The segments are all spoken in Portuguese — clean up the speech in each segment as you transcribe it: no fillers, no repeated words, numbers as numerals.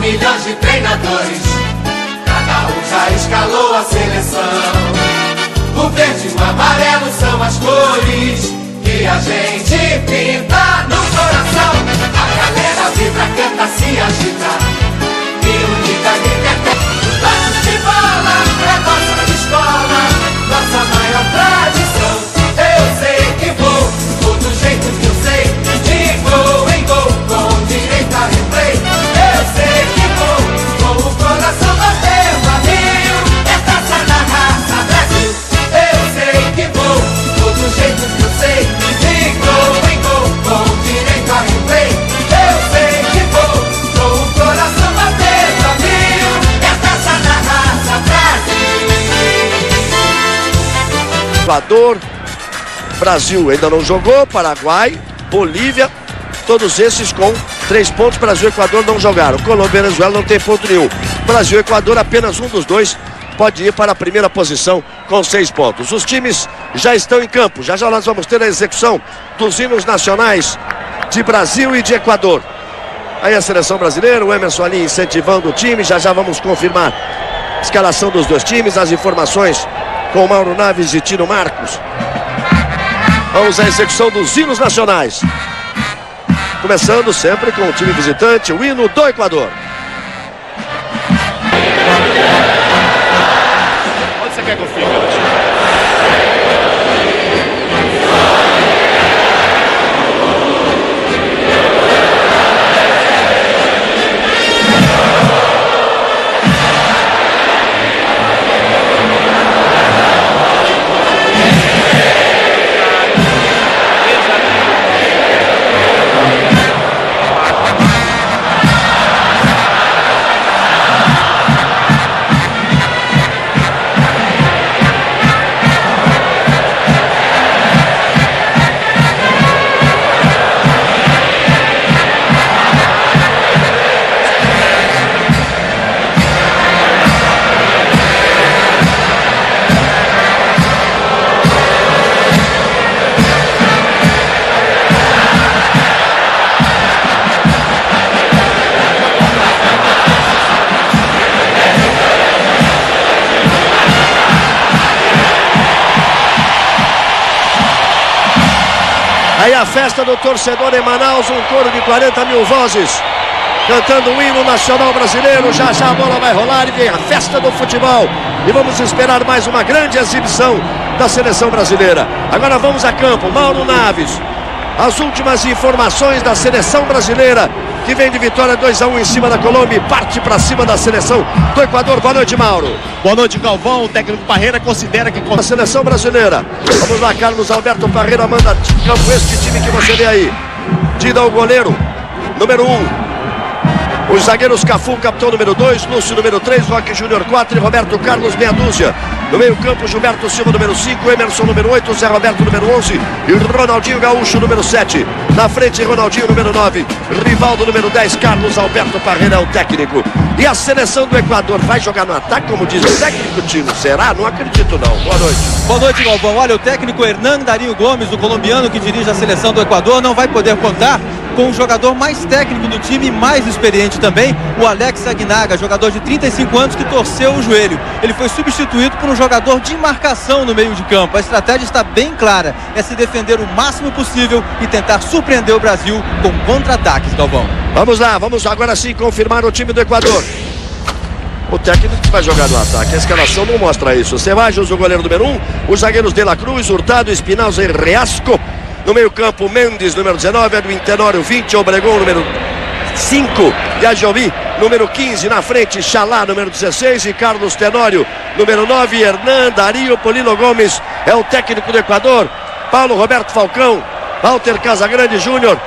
milhões de treinadores, cada um já escalou a seleção. O verde e o amarelo são as cores que a gente pinta no coração. A galera vibra, canta, se agita e unida grita. Lances de bola é nossa escola, nossa maior tradição. Eu sei que vou, do jeito que eu sei, de gol em gol, com direito a replay. Eu sei que vou, com o coração batendo a mil, é taça na raça Brasil. Eu sei que vou, do jeito que eu sei, de gol em gol, com direito a replay. Eu sei que vou, com o coração batendo a mil, é taça na raça Brasil. Equador, Brasil ainda não jogou, Paraguai, Bolívia, todos esses com 3 pontos. Brasil e Equador não jogaram. Colômbia e Venezuela não tem ponto nenhum. Brasil e Equador, apenas um dos dois pode ir para a primeira posição com 6 pontos. Os times já estão em campo. Já já nós vamos ter a execução dos hinos nacionais de Brasil e de Equador. Aí a seleção brasileira, o Emerson ali incentivando o time. Já já vamos confirmar a escalação dos dois times, as informações com Mauro Naves e Tino Marcos. Vamos à execução dos hinos nacionais. Começando sempre com o time visitante, o hino do Equador. Onde você quer que eu fique? Aí a festa do torcedor em Manaus, um coro de 40 mil vozes cantando o hino nacional brasileiro. Já já a bola vai rolar e vem a festa do futebol. E vamos esperar mais uma grande exibição da seleção brasileira. Agora vamos a campo. Mauro Naves, as últimas informações da seleção brasileira, que vem de vitória 2-1 em cima da Colômbia e parte para cima da seleção do Equador. Boa noite, Mauro. Boa noite, Galvão. O técnico Parreira considera que... A seleção brasileira. Vamos lá, Carlos Alberto Parreira manda de campo este time que você vê aí. Dida o goleiro, número 1. Os zagueiros Cafu, capitão número 2, Lúcio número 3, Roque Júnior 4 e Roberto Carlos meia dúzia. No meio campo, Gilberto Silva número 5, Emerson número 8, Zé Roberto número 11 e Ronaldinho Gaúcho número 7. Na frente, Ronaldinho número 9, Rivaldo número 10, Carlos Alberto Parreira é o técnico. E a seleção do Equador vai jogar no ataque, como diz o técnico Tino? Será? Não acredito não. Boa noite. Boa noite, Galvão. Olha, o técnico Hernan Dario Gomes, o colombiano que dirige a seleção do Equador, não vai poder contar com o jogador mais técnico do time e mais experiente também, o Alex Aguinaga, jogador de 35 anos que torceu o joelho. Ele foi substituído por um jogador de marcação no meio de campo. A estratégia está bem clara, é se defender o máximo possível e tentar surpreender o Brasil com contra-ataques, Galvão. Vamos lá, vamos agora sim confirmar o time do Equador. O técnico que vai jogar no ataque, a escalação não mostra isso. Ceballos, o goleiro número 1, os zagueiros De La Cruz, Hurtado, Espinalza e Reasco. No meio campo, Mendes, número 19, Edwin Tenório, 20, Obregón, número 5, Yajovi, número 15, na frente, Xalá, número 16 e Carlos Tenório, número 9, Hernan Dario Polilo Gomes, é o técnico do Equador, Paulo Roberto Falcão, Walter Casagrande Júnior.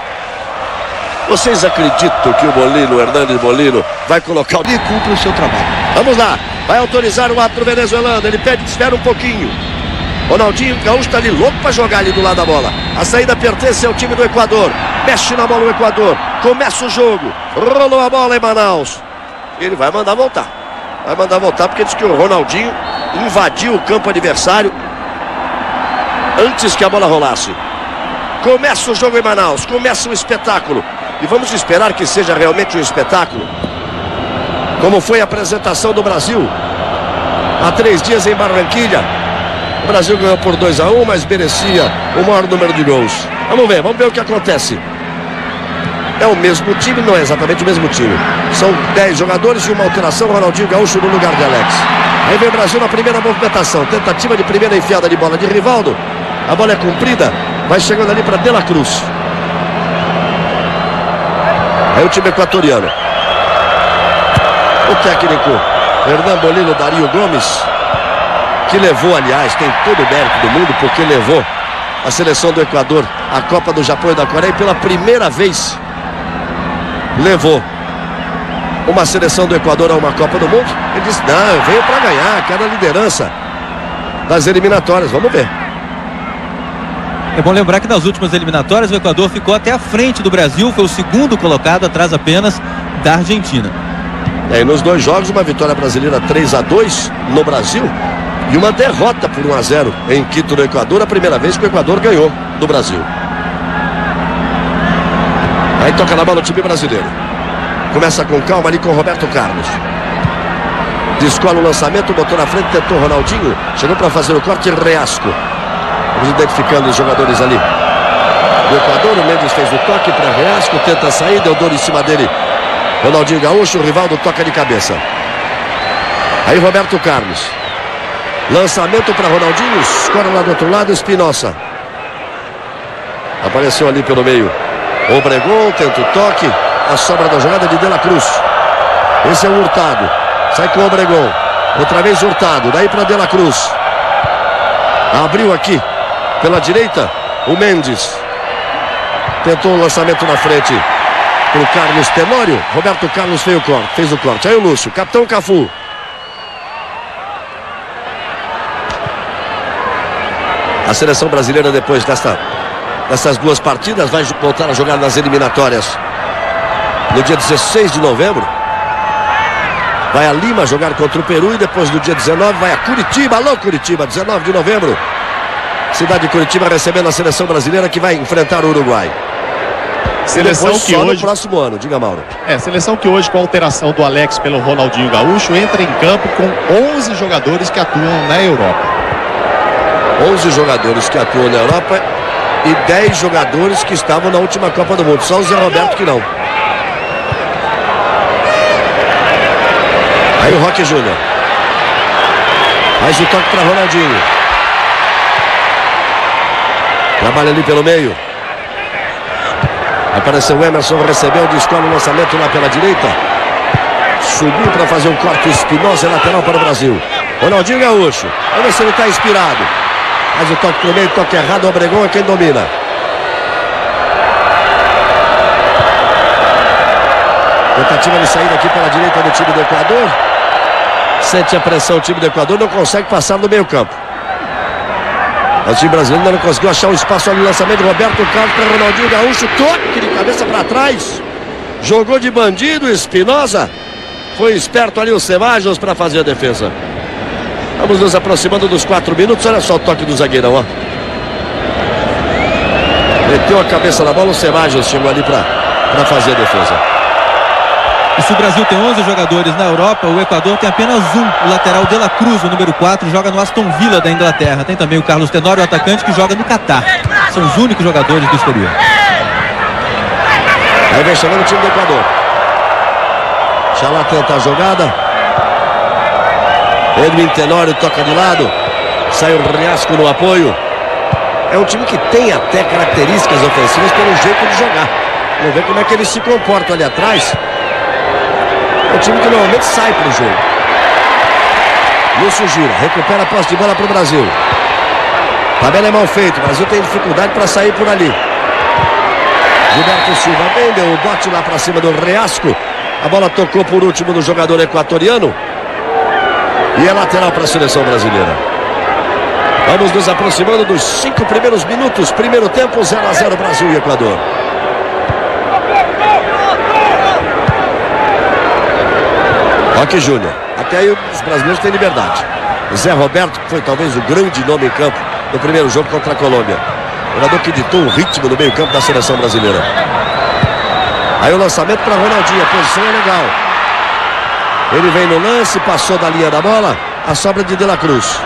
Vocês acreditam que o Molino, Hernandes Molino, vai colocar o... Ele cumpre o seu trabalho. Vamos lá, vai autorizar o árbitro venezuelano, ele pede que espere um pouquinho. Ronaldinho Gaúcho está ali louco para jogar ali do lado da bola. A saída pertence ao time do Equador. Mexe na bola o Equador. Começa o jogo. Rolou a bola em Manaus. Ele vai mandar voltar. Vai mandar voltar porque diz que o Ronaldinho invadiu o campo adversário antes que a bola rolasse. Começa o jogo em Manaus. Começa o espetáculo. E vamos esperar que seja realmente um espetáculo. Como foi a apresentação do Brasil há 3 dias em Barranquilha. O Brasil ganhou por 2-1, mas merecia o maior número de gols. Vamos ver o que acontece. É o mesmo time, não é exatamente o mesmo time. São 10 jogadores e uma alteração, Ronaldinho Gaúcho no lugar de Alex. Aí vem o Brasil na primeira movimentação. Tentativa de primeira enfiada de bola de Rivaldo. A bola é comprida, vai chegando ali para De La Cruz. Aí o time equatoriano. O técnico Hernan Bolillo Dario Gomes, que levou, aliás, tem todo o mérito do mundo, porque levou a seleção do Equador à Copa do Japão e da Coreia e pela primeira vez levou uma seleção do Equador a uma Copa do Mundo. Ele disse: não, eu venho para ganhar, quero a liderança das eliminatórias. Vamos ver. É bom lembrar que nas últimas eliminatórias o Equador ficou até à frente do Brasil, foi o segundo colocado, atrás apenas da Argentina. E nos 2 jogos, uma vitória brasileira 3-2 no Brasil e uma derrota por 1-0 em Quito, no Equador, a primeira vez que o Equador ganhou do Brasil. Aí toca na bola o time brasileiro. Começa com calma ali com Roberto Carlos. Descola o lançamento, botou na frente, tentou Ronaldinho. Chegou para fazer o corte, Reasco. Vamos identificando os jogadores ali do Equador. O Mendes fez o toque para Reasco, tenta sair, deu dor em cima dele Ronaldinho Gaúcho, o Rivaldo toca de cabeça. Aí Roberto Carlos. Lançamento para Ronaldinho, escora lá do outro lado, Espinosa. Apareceu ali pelo meio Obregon, tenta o toque. A sobra da jogada de De La Cruz. Esse é o Hurtado. Sai com o Obregon. Outra vez Hurtado. Daí para De La Cruz. Abriu aqui pela direita o Mendes. Tentou um lançamento na frente para o Carlos Tenório. Roberto Carlos fez o corte. Aí o Lúcio. Capitão Cafu. A seleção brasileira, depois dessas 2 partidas, vai voltar a jogar nas eliminatórias no dia 16 de novembro. Vai a Lima jogar contra o Peru e depois no dia 19 vai a Curitiba. Alô Curitiba, 19 de novembro. Cidade de Curitiba recebendo a seleção brasileira que vai enfrentar o Uruguai. Seleção que só hoje, no próximo ano, diga, Mauro. Seleção que hoje, com a alteração do Alex pelo Ronaldinho Gaúcho, entra em campo com 11 jogadores que atuam na Europa. 11 jogadores que atuam na Europa e 10 jogadores que estavam na última Copa do Mundo. Só o Zé Roberto que não. Aí o Roque Júnior. Mais o toque para Ronaldinho. Trabalha ali pelo meio. Apareceu o Emerson, recebeu, descola o lançamento lá pela direita. Subiu para fazer um corte. Espinosa, lateral para o Brasil. Ronaldinho Gaúcho. Vamos ver se ele está inspirado. Faz o toque pro meio, toque errado. O Obregon é quem domina. Tentativa de saída aqui pela direita do time do Equador. Sente a pressão o time do Equador, não consegue passar no meio campo. O time brasileiro ainda não conseguiu achar um espaço ali no lançamento. Roberto Carlos para Ronaldinho Gaúcho. Toque de cabeça para trás. Jogou de bandido, Espinosa. Foi esperto ali o Ceballos para fazer a defesa. Vamos nos aproximando dos 4 minutos. Olha só o toque do zagueirão, ó. Meteu a cabeça na bola, o Ceballos chegou ali para fazer a defesa. E se o Brasil tem 11 jogadores na Europa, o Equador tem apenas um. O lateral De La Cruz, o número 4, joga no Aston Villa da Inglaterra. Tem também o Carlos Tenório, o atacante, que joga no Catar. São os únicos jogadores do exterior. Aí vem chegando o time do Equador. Xalá tenta a jogada. Edwin Tenório toca de lado. Sai o Riasco no apoio. É um time que tem até características ofensivas pelo jeito de jogar. Vamos ver como é que eles se comportam ali atrás. É um time que normalmente sai para o jogo. Lúcio gira, recupera a posse de bola para o Brasil. Tabela é mal feito, o Brasil tem dificuldade para sair por ali. Gilberto Silva bem, deu o bote lá para cima do Riasco. A bola tocou por último do jogador equatoriano. E é lateral para a seleção brasileira. Vamos nos aproximando dos 5 primeiros minutos. Primeiro tempo, 0-0 Brasil e Equador. Roque Júnior. Até aí os brasileiros têm liberdade. Zé Roberto, que foi talvez o grande nome em campo no primeiro jogo contra a Colômbia. Jogador que ditou o ritmo no meio campo da seleção brasileira. Aí o lançamento para Ronaldinho. A posição é legal. Ele vem no lance, passou da linha da bola. A sobra de La Cruz.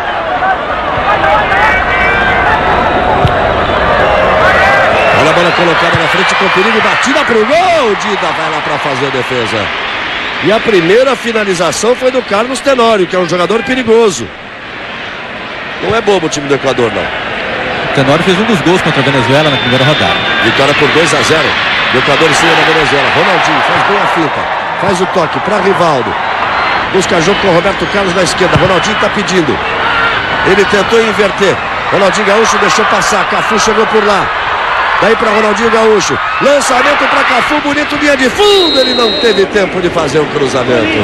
Olha a bola colocada na frente com perigo, batida pro gol. Dida vai lá para fazer a defesa. E a primeira finalização foi do Carlos Tenório, que é um jogador perigoso. Não é bobo o time do Equador, não. O Tenório fez um dos gols contra a Venezuela na primeira rodada. Vitória por 2-0 do Equador em cima da Venezuela. Ronaldinho faz bem a finta, faz o toque para Rivaldo. Busca jogo com o Roberto Carlos na esquerda. Ronaldinho está pedindo. Ele tentou inverter. Ronaldinho Gaúcho deixou passar. Cafu chegou por lá. Daí para Ronaldinho Gaúcho. Lançamento para Cafu, bonito, linha de fundo. Ele não teve tempo de fazer o cruzamento.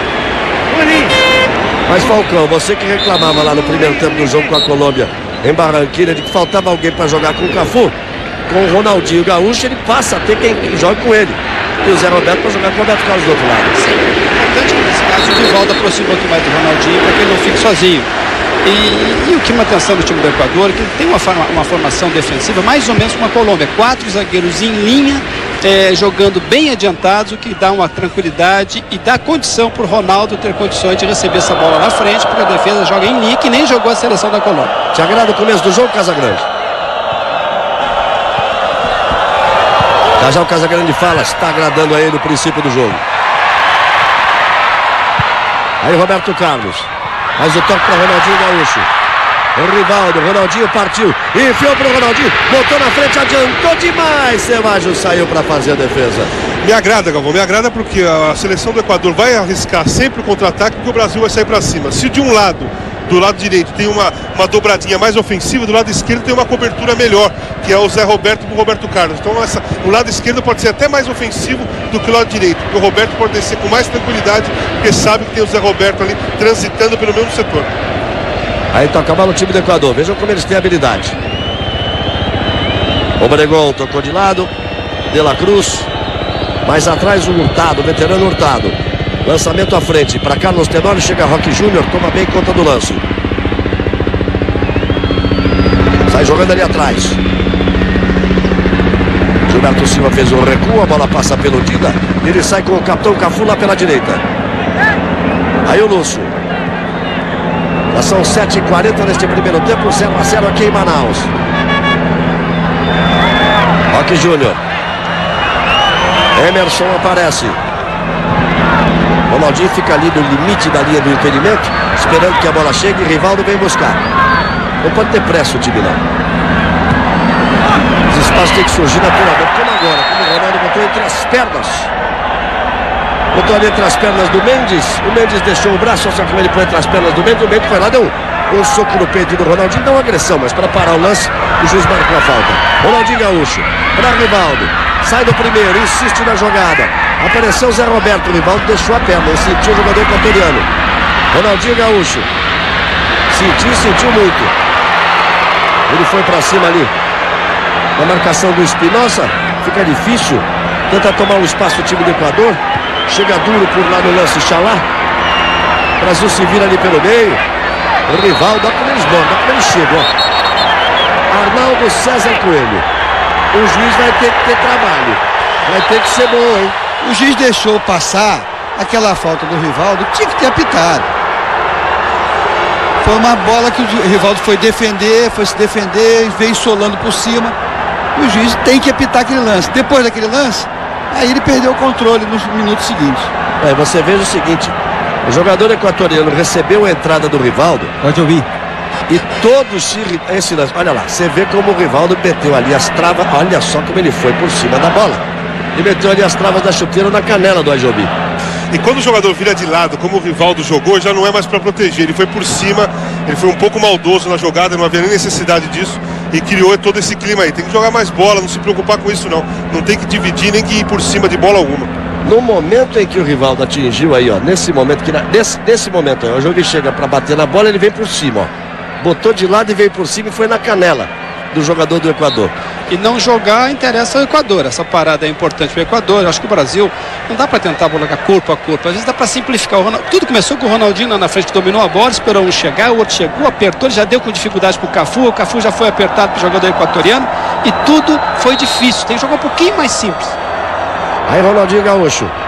Mas Falcão, você que reclamava lá no primeiro tempo do jogo com a Colômbia em Barranquilla de que faltava alguém para jogar com o Cafu, com o Ronaldinho Gaúcho, ele passa a ter quem joga com ele. E o Zé Roberto para jogar com o Roberto Carlos do outro lado. Sim, é importante que nesse caso o Rivaldo aproxima um pouco mais do Ronaldinho para que ele não fique sozinho. E o que chama atenção do time do Equador é que ele tem uma formação defensiva mais ou menos como a Colômbia. 4 zagueiros em linha, jogando bem adiantados, o que dá uma tranquilidade e dá condição para o Ronaldo ter condições de receber essa bola na frente, porque a defesa joga em linha, que nem jogou a seleção da Colômbia. Te agrada o começo do jogo, Casagrande? Já o Casagrande fala, está agradando a ele o princípio do jogo. Aí Roberto Carlos faz o toque para Ronaldinho Gaúcho. O Rivaldo, Ronaldinho partiu, enfiou para o Ronaldinho, botou na frente, adiantou demais. Ceballos saiu para fazer a defesa. Me agrada, Galvão, me agrada porque a seleção do Equador vai arriscar sempre o contra-ataque, porque o Brasil vai sair para cima. Se de um lado, do lado direito, tem uma dobradinha mais ofensiva, do lado esquerdo tem uma cobertura melhor, que é o Zé Roberto com o Roberto Carlos. Então o lado esquerdo pode ser até mais ofensivo do que o lado direito, porque o Roberto pode descer com mais tranquilidade, porque sabe que tem o Zé Roberto ali transitando pelo mesmo setor. Aí toca a bola o time do Equador, vejam como eles têm habilidade. O Obregón tocou de lado, De La Cruz, mais atrás o Hurtado, o veterano Hurtado. Lançamento à frente para Carlos Tenório, chega Roque Júnior, toma bem conta do lance. Sai jogando ali atrás. Gilberto Silva fez um recuo, a bola passa pelo Dida. Ele sai com o capitão Cafu lá pela direita. Aí o Lúcio. Já são 7h40 neste primeiro tempo, 0-0 aqui em Manaus. Roque Júnior. Emerson aparece. Ronaldinho fica ali no limite da linha do impedimento, esperando que a bola chegue e Rivaldo vem buscar. Não pode ter pressa o time não. Os espaços têm que surgir naturalmente, como agora, como o Ronaldo botou entre as pernas. Botou ali entre as pernas do Mendes. O Mendes deixou o braço, só que ele põe entre as pernas do Mendes. O Mendes foi lá, deu um soco no peito do Ronaldinho, deu uma agressão, mas para parar o lance, o juiz marcou a falta. Ronaldinho Gaúcho, para Rivaldo. Sai do primeiro, insiste na jogada. Apareceu o Zé Roberto, o Rivaldo deixou a perna, não sentiu o jogador equatoriano. Ronaldinho Gaúcho. Sentiu muito. Ele foi para cima ali. Na marcação do Espinosa, fica difícil. Tenta tomar um espaço o time do Equador. Chega duro por lá no lance Xalá. O Brasil se vira ali pelo meio. O Rivaldo, olha como eles mandam, olha como eles chegam. Arnaldo César Coelho. O juiz vai ter que ter trabalho. Vai ter que ser bom, hein? O juiz deixou passar aquela falta do Rivaldo, tinha que ter apitado. Foi uma bola que o Rivaldo foi se defender, veio solando por cima. O juiz tem que apitar aquele lance. Depois daquele lance, aí ele perdeu o controle nos minutos seguintes. Você veja o seguinte, o jogador equatoriano recebeu a entrada do Rivaldo. Pode ouvir. E todos esse lance, olha lá, você vê como o Rivaldo meteu ali as travas, olha só como ele foi por cima da bola. Ele meteu ali as travas da chuteira na canela do Ajobi. E quando o jogador vira de lado, como o Rivaldo jogou, já não é mais para proteger. Ele foi por cima, ele foi um pouco maldoso na jogada, não havia nem necessidade disso. E criou todo esse clima aí. Tem que jogar mais bola, não se preocupar com isso não. Não tem que dividir, nem que ir por cima de bola alguma. No momento em que o Rivaldo atingiu aí, ó, nesse momento, nesse momento aí, o Ajobi chega para bater na bola, ele vem por cima, ó. Botou de lado e veio por cima e foi na canela do jogador do Equador. E não jogar interessa ao Equador. Essa parada é importante para o Equador. Eu acho que o Brasil não dá para tentar colocar corpo a corpo. Às vezes dá para simplificar. Tudo começou com o Ronaldinho lá na frente, dominou a bola, esperou um chegar, o outro chegou, apertou, ele já deu com dificuldade para o Cafu já foi apertado para o jogador equatoriano e tudo foi difícil. Tem que jogar um pouquinho mais simples. Aí Ronaldinho Gaúcho.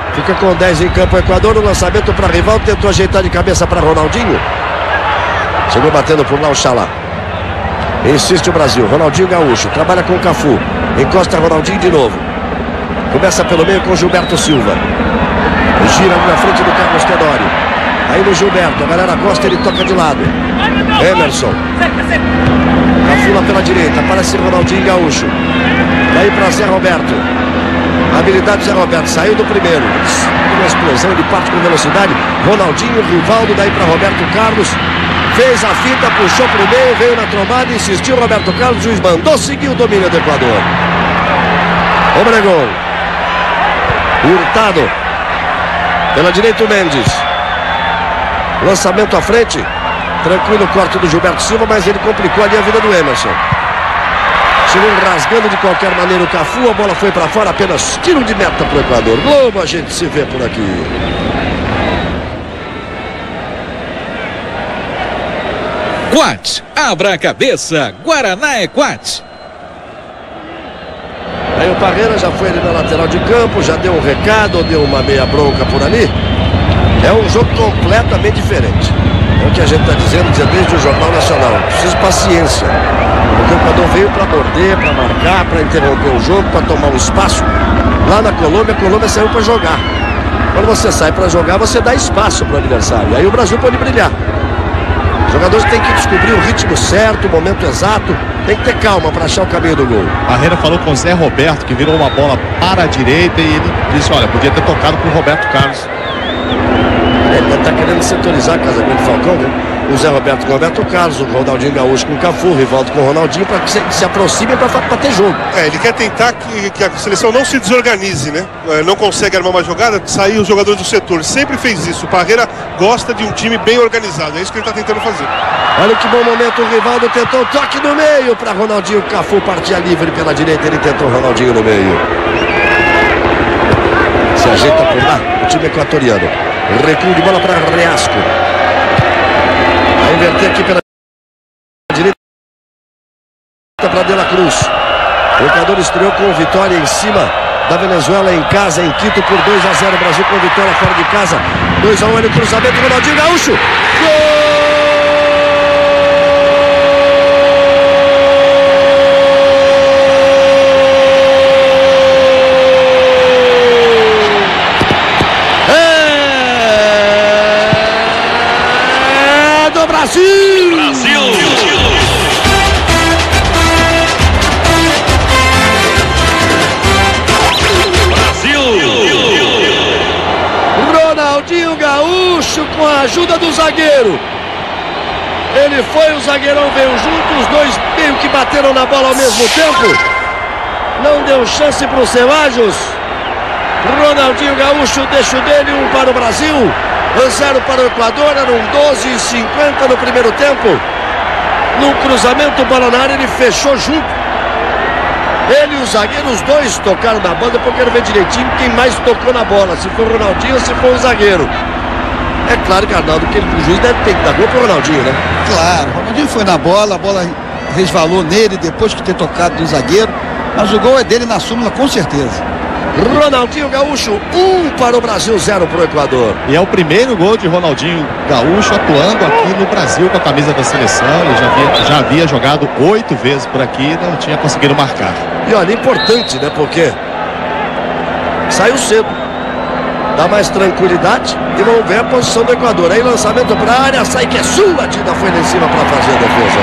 Fica com 10 em campo o Equador. O lançamento para Rivaldo. Tentou ajeitar de cabeça para Ronaldinho. Chegou batendo por lá o Xalá. Insiste o Brasil. Ronaldinho Gaúcho. Trabalha com o Cafu. Encosta Ronaldinho de novo. Começa pelo meio com Gilberto Silva. Gira na frente do Carlos Tenório. Aí no Gilberto. A galera gosta, ele toca de lado. Emerson. Cafu lá pela direita. Aparece Ronaldinho Gaúcho. Daí para Zé Roberto. Habilidade Zé Roberto. Saiu do primeiro. Uma explosão, ele parte com velocidade. Ronaldinho, Rivaldo. Daí para Roberto Carlos. Fez a fita, puxou para o meio, veio na trombada, insistiu Roberto Carlos, o juiz mandou seguir o domínio do Equador. Obregón. Hurtado. Pela direita o Mendes. Lançamento à frente. Tranquilo o corte do Gilberto Silva, mas ele complicou ali a vida do Emerson. Chegou rasgando de qualquer maneira o Cafu, a bola foi para fora, apenas tiro de meta para o Equador. Globo, a gente se vê por aqui. Quat, abra a cabeça, Guaraná é Quat. Aí o Parreira já foi ali na lateral de campo, já deu um recado, deu uma meia bronca por ali. É um jogo completamente diferente. É o que a gente está dizendo desde o Jornal Nacional. Precisa de paciência. Porque o Equador veio para morder, para marcar, para interromper o jogo, para tomar um espaço. Lá na Colômbia, a Colômbia saiu para jogar. Quando você sai para jogar, você dá espaço para o adversário. Aí o Brasil pode brilhar. Os jogadores têm que descobrir o ritmo certo, o momento exato. Tem que ter calma para achar o caminho do gol. Parreira falou com o Zé Roberto, que virou uma bola para a direita, e ele disse, olha, podia ter tocado para o Roberto Carlos. Ele está querendo setorizar a Casa Grande Falcão, né? O Zé Roberto com o Roberto Carlos, o Ronaldinho Gaúcho com o Cafu, o Rivaldo com o Ronaldinho, para que se aproximem para ter jogo. Ele quer tentar que a seleção não se desorganize, né? Não consegue armar uma jogada, sair os jogadores do setor. Sempre fez isso. O Parreira gosta de um time bem organizado. É isso que ele está tentando fazer. Olha que bom momento, o Rivaldo tentou toque no meio para Ronaldinho. Cafu partia livre pela direita, ele tentou o Ronaldinho no meio. Se ajeita por lá, o time equatoriano. Recuo de bola para Reasco. Vai inverter aqui pela direita para De La Cruz. O Equador estreou com vitória em cima da Venezuela em casa, em Quito, por 2-0. Brasil com vitória fora de casa. 2-1, olha o cruzamento, Ronaldinho Gaúcho. Gol! Brasil! Brasil! Brasil! Ronaldinho Gaúcho com a ajuda do zagueiro. Ele foi, o zagueirão veio junto, os dois meio que bateram na bola ao mesmo tempo. Não deu chance para os Cevajos. Ronaldinho Gaúcho deixa o dele, 1 para o Brasil. 1-0 para o Equador, eram 12h50 no primeiro tempo. No cruzamento, bola na área, ele fechou junto. Ele e os zagueiros, os dois tocaram na bola. Depois eu quero ver direitinho quem mais tocou na bola, se foi o Ronaldinho ou se foi o zagueiro. É claro que Arnaldo, que o juiz deve ter que dar gol pro Ronaldinho, né? Claro, o Ronaldinho foi na bola, a bola resvalou nele depois de ter tocado no zagueiro. Mas o gol é dele na súmula, com certeza. Ronaldinho Gaúcho, 1 para o Brasil, 0 para o Equador. E é o primeiro gol de Ronaldinho Gaúcho atuando aqui no Brasil com a camisa da seleção. Ele já havia jogado 8 vezes por aqui, não tinha conseguido marcar. E olha, importante, né? Porque saiu cedo, dá mais tranquilidade e vamos ver a posição do Equador. Aí lançamento para a área, sai que é sua, a Tida foi lá em cima para fazer a defesa.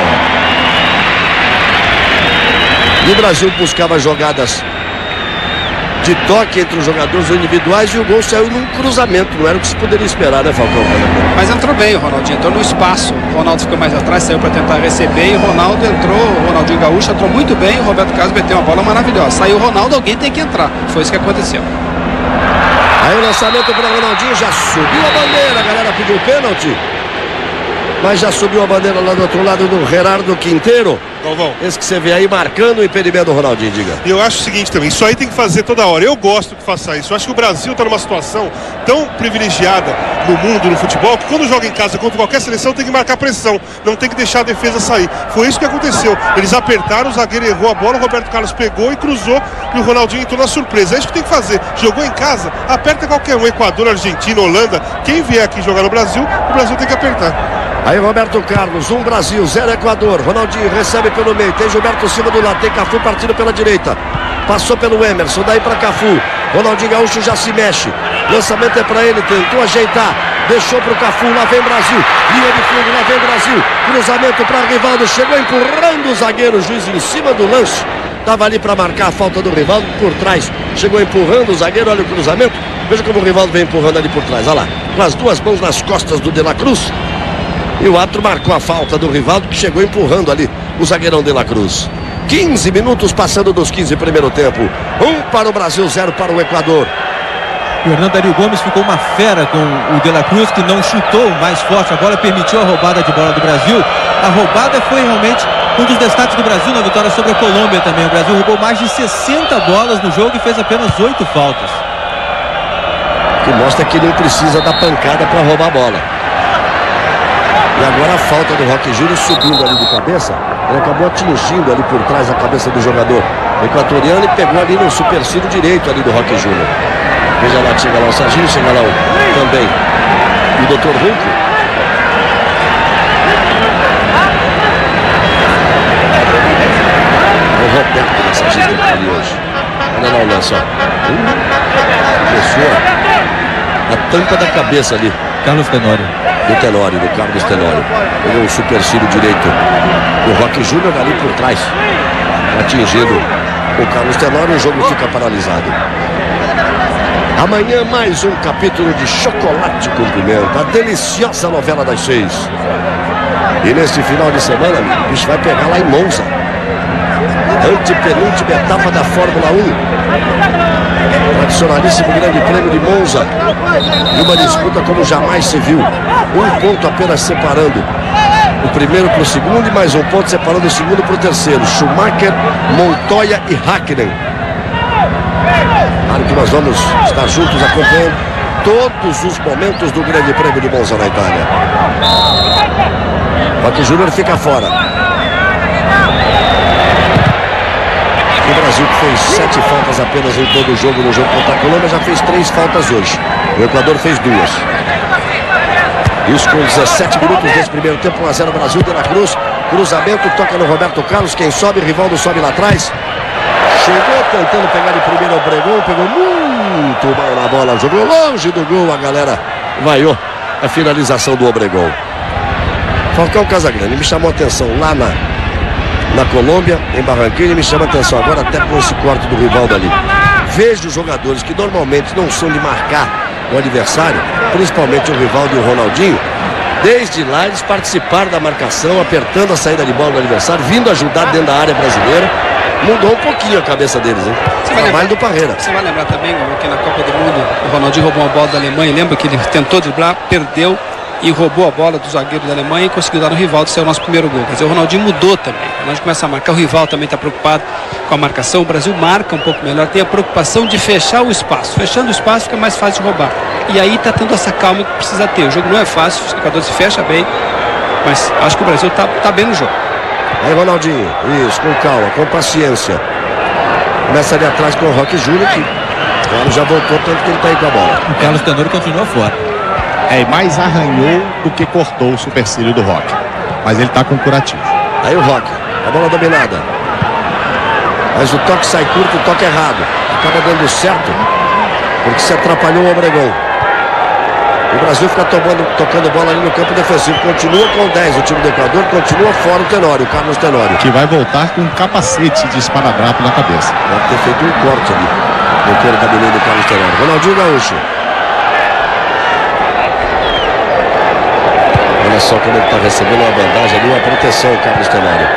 E o Brasil buscava jogadas de toque entre os jogadores individuais e o gol saiu num cruzamento. Não era o que se poderia esperar, né, Falcão? Mas entrou bem o Ronaldinho, entrou no espaço. O Ronaldo ficou mais atrás, saiu para tentar receber e o Ronaldo entrou, o Ronaldinho Gaúcho entrou muito bem. O Roberto Carlos meteu uma bola maravilhosa. Saiu o Ronaldo, alguém tem que entrar. Foi isso que aconteceu. Aí o lançamento para Ronaldinho, já subiu a bandeira, a galera pediu pênalti. Mas já subiu a bandeira lá do outro lado do Gerardo Quinteiro. Galvão. Esse que você vê aí marcando o impedimento do Ronaldinho, diga. E eu acho o seguinte também, isso aí tem que fazer toda hora. Eu gosto que faça isso. Eu acho que o Brasil está numa situação tão privilegiada no mundo, no futebol, que quando joga em casa contra qualquer seleção tem que marcar pressão, não tem que deixar a defesa sair. Foi isso que aconteceu. Eles apertaram, o zagueiro errou a bola, o Roberto Carlos pegou e cruzou e o Ronaldinho entrou na surpresa. É isso que tem que fazer. Jogou em casa, aperta qualquer um, Equador, Argentina, Holanda, quem vier aqui jogar no Brasil, o Brasil tem que apertar. Aí Roberto Carlos, 1 Brasil, 0 Equador. Ronaldinho recebe pelo meio, tem Gilberto Silva do lado, tem Cafu partindo pela direita. Passou pelo Emerson, daí para Cafu. Ronaldinho Gaúcho já se mexe. Lançamento é para ele, tentou ajeitar. Deixou para o Cafu, lá vem Brasil. Linha de fundo, lá vem Brasil. Cruzamento para Rivaldo, chegou empurrando o zagueiro, o juiz em cima do lance. Estava ali para marcar a falta do Rivaldo por trás. Chegou empurrando o zagueiro, olha o cruzamento. Veja como o Rivaldo vem empurrando ali por trás, olha lá. Com as duas mãos nas costas do De La Cruz. E o árbitro marcou a falta do Rivaldo, que chegou empurrando ali o zagueirão De La Cruz. 15 minutos passando dos 15 primeiro tempo. 1 para o Brasil, 0 para o Equador. O Hernan Dario Gomes ficou uma fera com o De La Cruz, que não chutou mais forte a bola, permitiu a roubada de bola do Brasil. A roubada foi realmente um dos destaques do Brasil na vitória sobre a Colômbia também. O Brasil roubou mais de 60 bolas no jogo e fez apenas 8 faltas. Que mostra que não precisa da pancada para roubar a bola. E agora a falta do Roque Júnior subindo ali de cabeça. Ele acabou atingindo ali por trás a cabeça do jogador equatoriano e pegou ali no supercílio direito ali do Roque Júnior. Veja lá, chega lá o Sarginho, chega lá também o Dr. Runco. O Roberto da Sarginho ali hoje. Olha lá o lance, ó. Pessoa. A tampa da cabeça ali. Carlos Tenório. Do Tenório, do Carlos Tenório. Pegou o supercílio direito do Roque Júnior ali por trás. Atingindo o Carlos Tenório, o jogo fica paralisado. Amanhã mais um capítulo de Chocolate com Pimenta, a deliciosa novela das 6. E nesse final de semana, o bicho vai pegar lá em Monza. Antepenúltima etapa da Fórmula 1. Tradicionalíssimo Grande Prêmio de Monza. E uma disputa como jamais se viu. Um ponto apenas separando o primeiro para o segundo e mais um ponto separando o segundo para o terceiro. Schumacher, Montoya e Hakkinen. Claro que nós vamos estar juntos acompanhando todos os momentos do Grande Prêmio de Monza na Itália. Roque Júnior fica fora. O Brasil, que fez 7 faltas apenas em todo o jogo, no jogo contra a Colômbia, já fez 3 faltas hoje. O Equador fez 2. Isso com 17 minutos desse primeiro tempo, 1 a 0 Brasil. De La Cruz, cruzamento, toca no Roberto Carlos. Quem sobe, Rivaldo sobe lá atrás. Chegou tentando pegar de primeiro o Obregón, pegou muito mal na bola, jogou longe do gol, a galera vaiou a finalização do Obregón. Falcão Casagrande me chamou a atenção lá na Colômbia, em Barranquilla, e me chama a atenção agora até com esse corte do Rivaldo ali. Vejo jogadores que normalmente não são de marcar o adversário, principalmente o Rivaldo e o Ronaldinho. Desde lá eles participaram da marcação, apertando a saída de bola do adversário, vindo ajudar dentro da área brasileira. Mudou um pouquinho a cabeça deles, hein? Trabalho do Parreira. Você vai lembrar também que na Copa do Mundo o Ronaldinho roubou uma bola da Alemanha. Lembra que ele tentou driblar, perdeu e roubou a bola do zagueiro da Alemanha e conseguiu dar no Rivaldo, saiu o nosso primeiro gol. Quer dizer, o Ronaldinho mudou também. O Ronaldinho começa a marcar, o Rivaldo também está preocupado com a marcação. O Brasil marca um pouco melhor, tem a preocupação de fechar o espaço. Fechando o espaço fica mais fácil de roubar. E aí está tendo essa calma que precisa ter. O jogo não é fácil, o Equador se fecha bem, mas acho que o Brasil está bem no jogo. Aí Ronaldinho, isso, com calma, com paciência. Começa ali atrás com o Roque Júnior, que claro, já voltou, tanto que ele está aí com a bola. O Carlos Tenório continua fora. E mais arranhou do que cortou o supercílio do Roque. Mas ele está com curativo. Aí o Roque, a bola dominada. Mas o toque sai curto, o toque errado. Acaba dando certo, porque se atrapalhou o Obregón. O Brasil fica tocando bola ali no campo defensivo. Continua com 10 o time do Equador, continua fora o Tenório, o Carlos Tenório. Que vai voltar com um capacete de esparadrapo na cabeça. Deve ter feito um corte ali no couro cabeludo do Carlos Tenório. Ronaldinho Gaúcho. Olha só como ele está recebendo uma bandagem ali, uma proteção, o Carlos Tenório.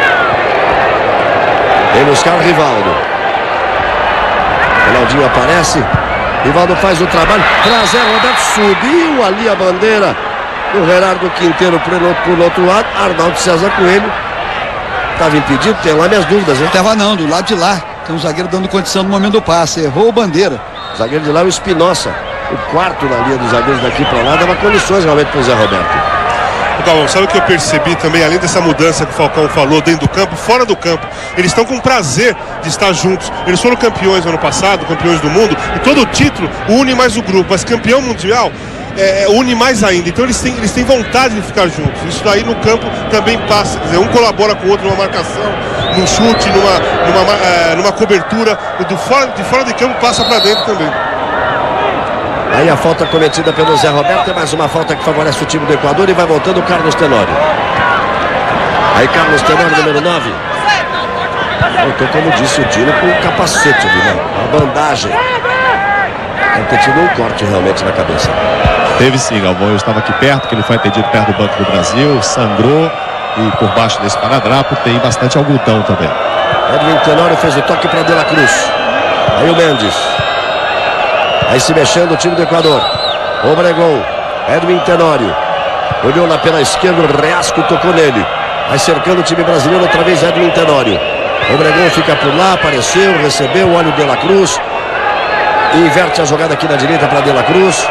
Vem buscar o Rivaldo. Ronaldinho aparece. Rivaldo faz o trabalho, traz Roberto, subiu ali a bandeira do Gerardo Quinteiro por outro lado, Arnaldo César Coelho Estava impedido, tem lá minhas dúvidas, hein? Estava não, do lado de lá. Tem um zagueiro dando condição no momento do passe. Errou o Bandeira. O zagueiro de lá é o Espinosa. O quarto na linha dos zagueiros daqui para lá dava condições realmente para o Zé Roberto. Galvão, sabe o que eu percebi também, além dessa mudança que o Falcão falou dentro do campo, fora do campo? Eles estão com prazer de estar juntos. Eles foram campeões no ano passado, campeões do mundo, e todo o título une mais o grupo, mas campeão mundial une mais ainda. Então eles têm vontade de ficar juntos. Isso daí no campo também passa. Quer dizer, um colabora com o outro numa marcação, num chute, numa cobertura. De fora de campo passa para dentro também. Aí a falta cometida pelo Zé Roberto, é mais uma falta que favorece o time do Equador e vai voltando o Carlos Tenório. Aí Carlos Tenório, número 9. Voltou, como disse o Dino, com o capacete ali, né? A bandagem. Deve ter tido um corte realmente na cabeça. Teve sim, Galvão. Eu estava aqui perto, que ele foi atendido perto do Banco do Brasil, sangrou e por baixo desse paradrapo tem bastante algodão também. Edwin Tenório fez o toque para De La Cruz. Aí o Mendes. Aí se mexendo o time do Equador. Obregón. Edwin Tenório. Olhou lá pela esquerda, o Reasco tocou nele. Vai cercando o time brasileiro outra vez, Edwin Tenório. Obregón fica por lá, apareceu, recebeu, olha o De La Cruz. Inverte a jogada aqui na direita para De La Cruz.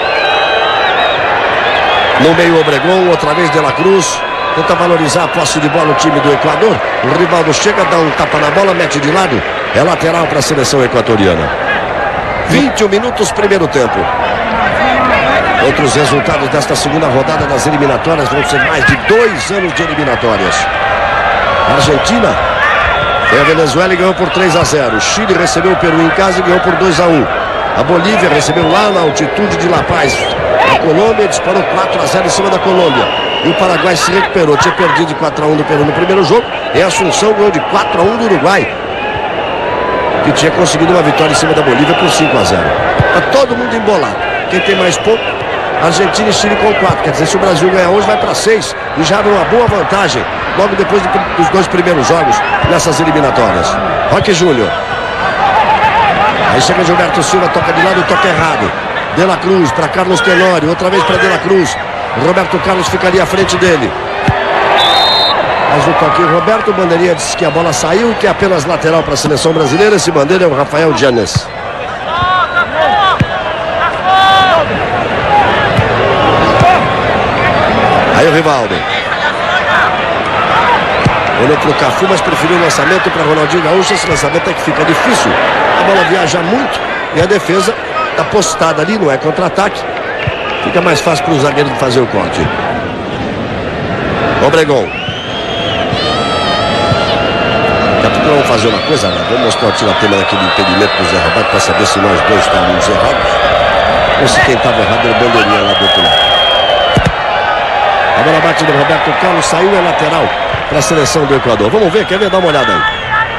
No meio Obregón, outra vez De La Cruz. Tenta valorizar a posse de bola o time do Equador. O Rivaldo chega, dá um tapa na bola, mete de lado. É lateral para a seleção equatoriana. 21 minutos, primeiro tempo. Outros resultados desta segunda rodada das eliminatórias vão ser mais de 2 anos de eliminatórias. A Argentina foi a Venezuela e ganhou por 3-0. O Chile recebeu o Peru em casa e ganhou por 2-1. A Bolívia recebeu lá na altitude de La Paz. A Colômbia disparou 4-0 em cima da Colômbia. E o Paraguai se recuperou. Tinha perdido de 4-1 do Peru no primeiro jogo. E a Assunção ganhou de 4-1 do Uruguai, que tinha conseguido uma vitória em cima da Bolívia por 5-0. Está todo mundo embolado. Quem tem mais ponto? Argentina e Chile com 4. Quer dizer, se o Brasil ganhar hoje, vai para 6. E já abre uma boa vantagem logo depois dos 2 primeiros jogos nessas eliminatórias. Roque Júnior. Aí chega Gilberto Silva, toca de lado, toca errado. De La Cruz para Carlos Tenório. Outra vez para De La Cruz. Roberto Carlos ficaria à frente dele. Mas o toque, Roberto Bandeirinha disse que a bola saiu e que é apenas lateral para a seleção brasileira. Esse bandeira é o Rafael Giannis. Aí o Rivaldo. Olhou para o Cafu, mas preferiu o lançamento para Ronaldinho Gaúcho. Esse lançamento é que fica difícil. A bola viaja muito e a defesa está postada ali, não é contra-ataque. Fica mais fácil para o zagueiro fazer o corte. Obregón. Vamos fazer uma coisa, né? Vamos mostrar o tira-tema daquele impedimento do Zé Roberto para saber se nós dois estávamos errados ou se quem estava errado era o bandeirinha lá do outro lado. A bola bate do Roberto Carlos, saiu, é lateral para a seleção do Equador. Vamos ver, quer ver? Dá uma olhada aí.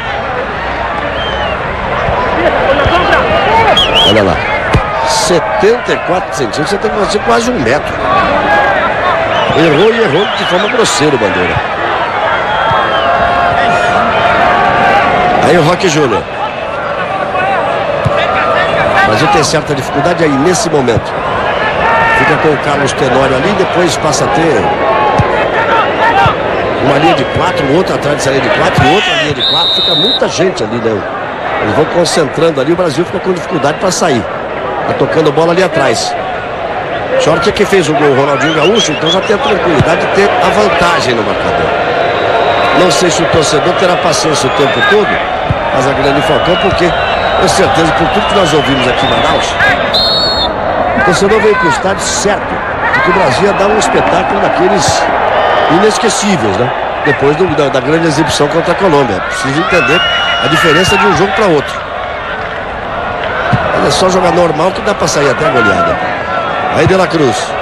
Olha lá, 74 centímetros, você tem que fazer quase 1 metro. Errou e errou de forma grosseira o Bandeira. Aí o Roque Júnior. O Brasil tem certa dificuldade aí nesse momento. Fica com o Carlos Tenório ali, depois passa a ter uma linha de 4, outra atrás dessa linha de 4 e outra linha de 4. Fica muita gente ali, né? Eles vão concentrando ali, o Brasil fica com dificuldade para sair. Tá tocando bola ali atrás. Sorte é que fez o gol o Ronaldinho Gaúcho, então já tem a tranquilidade de ter a vantagem no marcador. Não sei se o torcedor terá paciência o tempo todo, mas a grande Falcão, porque com certeza, por tudo que nós ouvimos aqui em Manaus, o torcedor veio para o estádio certo de que o Brasil ia dar um espetáculo daqueles inesquecíveis, né? Depois da grande exibição contra a Colômbia. Preciso entender a diferença de um jogo para outro. Mas é só jogar normal que dá para sair até a goleada. Aí De La Cruz.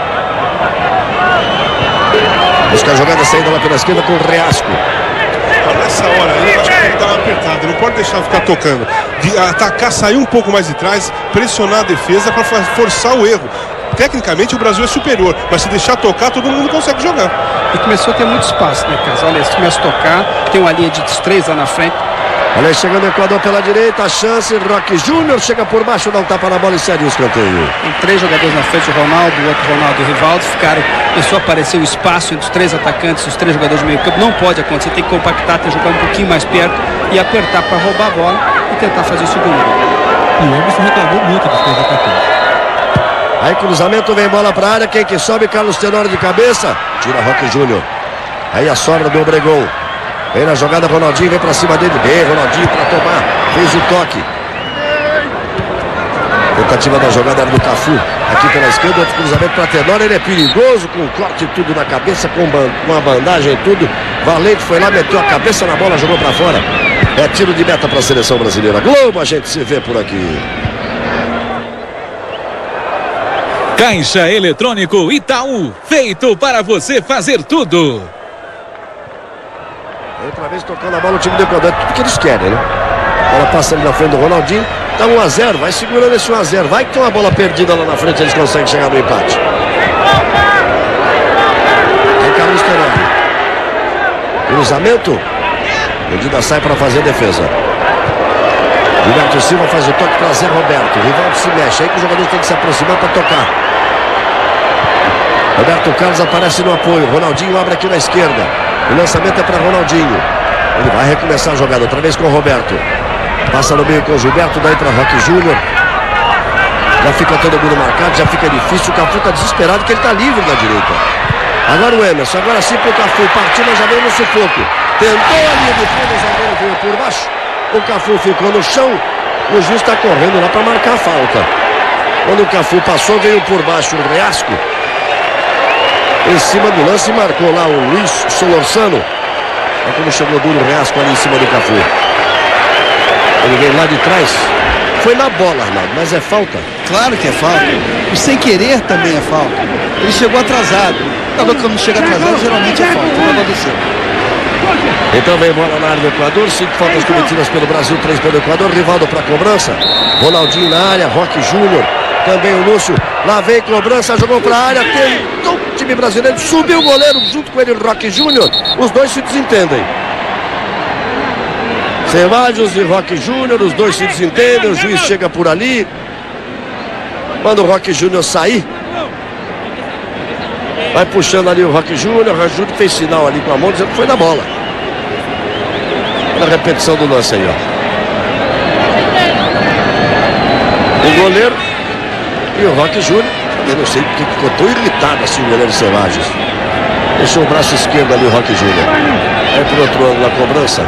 Busca a jogada saindo lá pela esquerda com o Reasco. Nessa hora aí, eu acho que tem que dar uma apertada. Não pode deixar ficar tocando. De atacar, sair um pouco mais de trás, pressionar a defesa para forçar o erro. Tecnicamente o Brasil é superior, mas se deixar tocar, todo mundo consegue jogar. E começou a ter muito espaço, né, Carlos? Olha, se começa a tocar, tem uma linha de 3 lá na frente. Olha aí, chegando o Equador pela direita, a chance, Roque Júnior chega por baixo, dá um tapa na bola e cede o escanteio. Tem 3 jogadores na frente, o Ronaldo, o outro Ronaldo e o Rivaldo, começou a aparecer o espaço entre os 3 atacantes, os 3 jogadores de meio campo, não pode acontecer, tem que compactar, tem que jogar um pouquinho mais perto e apertar para roubar a bola e tentar fazer o segundo gol. E o Emerson reclamou muito dos 3 atacantes. Aí cruzamento, vem bola para a área, quem que sobe? Carlos Tenório de cabeça, tira Roque Júnior. Aí a sobra do Obregón. Vem na jogada, Ronaldinho vem pra cima dele. Bem, Ronaldinho pra tomar. Fez o toque. Tentativa da jogada era do Cafu. Aqui pela esquerda, outro cruzamento pra Tenório. Ele é perigoso, com corte e tudo na cabeça, com a bandagem e tudo. Valente foi lá, meteu a cabeça na bola, jogou pra fora. É tiro de meta pra seleção brasileira. Globo, a gente se vê por aqui. Caixa Eletrônico Itaú, feito para você fazer tudo. Outra vez tocando a bola o time do Equador, tudo que eles querem, né? A bola passa ali na frente do Ronaldinho, tá 1-0, vai segurando esse 1-0, vai que tem uma bola perdida lá na frente, eles conseguem chegar no empate. Tem Carlos Tenório. Cruzamento, Medida sai para fazer a defesa. Gilberto Silva faz o toque para Zé Roberto, Rivaldo se mexe, aí que o jogador tem que se aproximar para tocar. Roberto Carlos aparece no apoio, Ronaldinho abre aqui na esquerda. O lançamento é para Ronaldinho. Ele vai recomeçar a jogada outra vez com o Roberto. Passa no meio com o Gilberto, daí para Roque Júnior. Já fica todo mundo marcado, já fica difícil. O Cafu está desesperado que ele está livre na direita. Agora o Emerson, agora sim para o Cafu. Partiu, mas já veio no sufoco. Tentou ali de fundo, o zagueiro veio por baixo. O Cafu ficou no chão. O juiz está correndo lá para marcar a falta. Quando o Cafu passou, veio por baixo o Reasco. Em cima do lance, marcou lá o Luiz Solorzano. Olha como chegou duro o Reasco ali em cima do Cafu. Ele veio lá de trás. Foi na bola, Arnaldo, mas é falta. Claro que é falta. O sem querer também é falta. Ele chegou atrasado. Quando chega atrasado, geralmente é falta. Não aconteceu. Então vem bola na área do Equador. 5 faltas cometidas pelo Brasil, 3 pelo Equador. Rivaldo para cobrança. Ronaldinho na área, Roque Júnior. Também o Lúcio. Lá vem cobrança, jogou para a área. Tentou o time brasileiro. Subiu o goleiro junto com ele, o Roque Júnior. Os dois se desentendem. Ceballos e Roque Júnior, os dois se desentendem. O juiz chega por ali. Manda o Roque Júnior sair. Vai puxando ali o Roque Júnior. O Júnior fez sinal ali com a mão, dizendo que foi na bola. Na repetição do lance aí, ó. O goleiro e o Roque Júnior. Eu não sei porque ficou tão irritado assim o goleiro Ceballos. Deixou o braço esquerdo ali o Roque Júnior. Aí por outro ângulo a cobrança.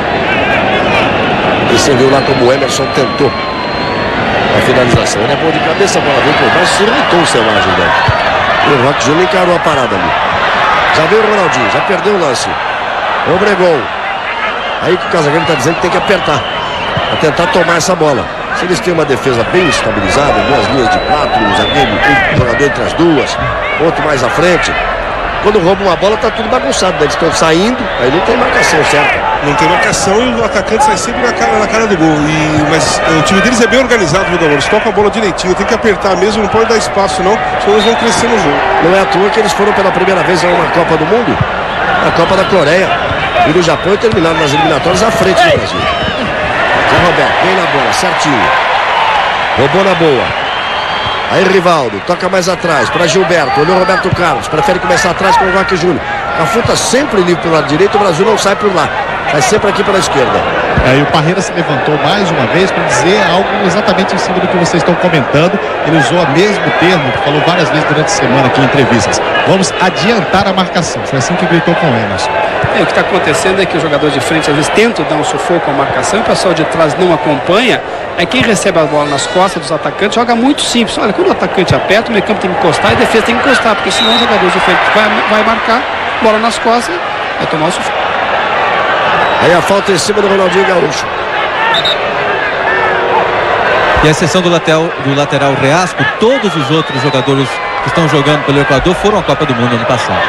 E você viu lá como o Emerson tentou a finalização. Ele é bom de cabeça, a bola veio por baixo, se irritou o Ceballos, né? E o Roque Júnior encarou a parada ali. Já veio o Ronaldinho, já perdeu o lance. Obregón. Aí que o Casagrande está dizendo que tem que apertar para tentar tomar essa bola. Se eles têm uma defesa bem estabilizada, 2 linhas de 4, um zagueiro, um jogador entre as duas, outro mais à frente. Quando roubam uma bola, tá tudo bagunçado, né? Eles estão saindo, aí não tem marcação certa. Não tem marcação e o atacante sai sempre na cara do gol. Mas o time deles é bem organizado, viu, Galvão? Eles tocam a bola direitinho, tem que apertar mesmo, não pode dar espaço não, senão eles vão crescer no jogo. Não é à toa que eles foram pela primeira vez a uma Copa do Mundo, a Copa da Coreia e do Japão, e terminaram nas eliminatórias à frente do Brasil. Zé Roberto, vem na bola, certinho. Roubou na boa. Aí Rivaldo, toca mais atrás para Gilberto, olhou Roberto Carlos, prefere começar atrás com o Roque Júnior. Cafu tá sempre livre pelo lado direito, o Brasil não sai por lá, vai sempre aqui pela esquerda. E o Parreira se levantou mais uma vez para dizer algo exatamente em cima do que vocês estão comentando. Ele usou o mesmo termo, que falou várias vezes durante a semana aqui em entrevistas. Vamos adiantar a marcação, foi assim que gritou com o Emerson. O que está acontecendo é que os jogadores de frente às vezes tentam dar um sufoco à marcação e o pessoal de trás não acompanha. Aí quem recebe a bola nas costas dos atacantes joga muito simples. Olha, quando o atacante aperta, o meio campo tem que encostar e a defesa tem que encostar, porque senão os jogadores de frente vai marcar, bola nas costas, vai tomar o sufoco. Aí a falta em cima do Ronaldinho Gaúcho. E a exceção do lateral Reasco, todos os outros jogadores que estão jogando pelo Equador foram à Copa do Mundo ano passado.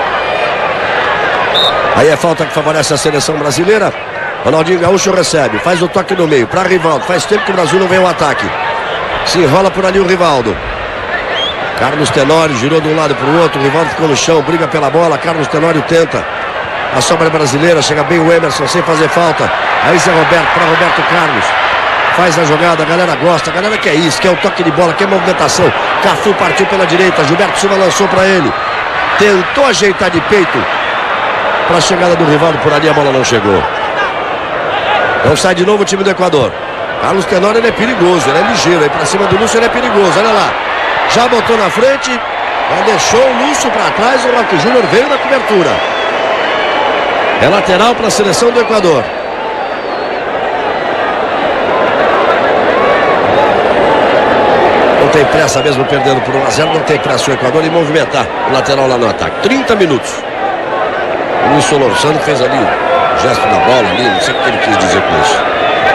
Aí é falta que favorece a seleção brasileira. Ronaldinho Gaúcho recebe, faz o toque no meio para Rivaldo. Faz tempo que o Brasil não vem ao ataque. Se enrola por ali o Rivaldo. Carlos Tenório girou de um lado para o outro. O Rivaldo ficou no chão, briga pela bola. Carlos Tenório tenta. A sobra brasileira, chega bem o Emerson sem fazer falta. Aí Zé Roberto para Roberto Carlos. Faz a jogada, a galera gosta, a galera quer isso, quer o toque de bola, quer movimentação. Cafu partiu pela direita, Gilberto Silva lançou para ele. Tentou ajeitar de peito para a chegada do Rivaldo, por ali a bola não chegou. Então sai de novo o time do Equador. Carlos Tenório, ele é perigoso, ele é ligeiro, aí para cima do Lúcio ele é perigoso, olha lá. Já botou na frente, já deixou o Lúcio para trás, o Roque Júnior veio na cobertura. É lateral para a seleção do Equador. Não tem pressa mesmo, perdendo por 1-0, não tem pressa o Equador em movimentar o lateral lá no ataque. 30 minutos. O Luiz Solorzano fez ali o gesto da bola ali, não sei o que ele quis dizer com isso.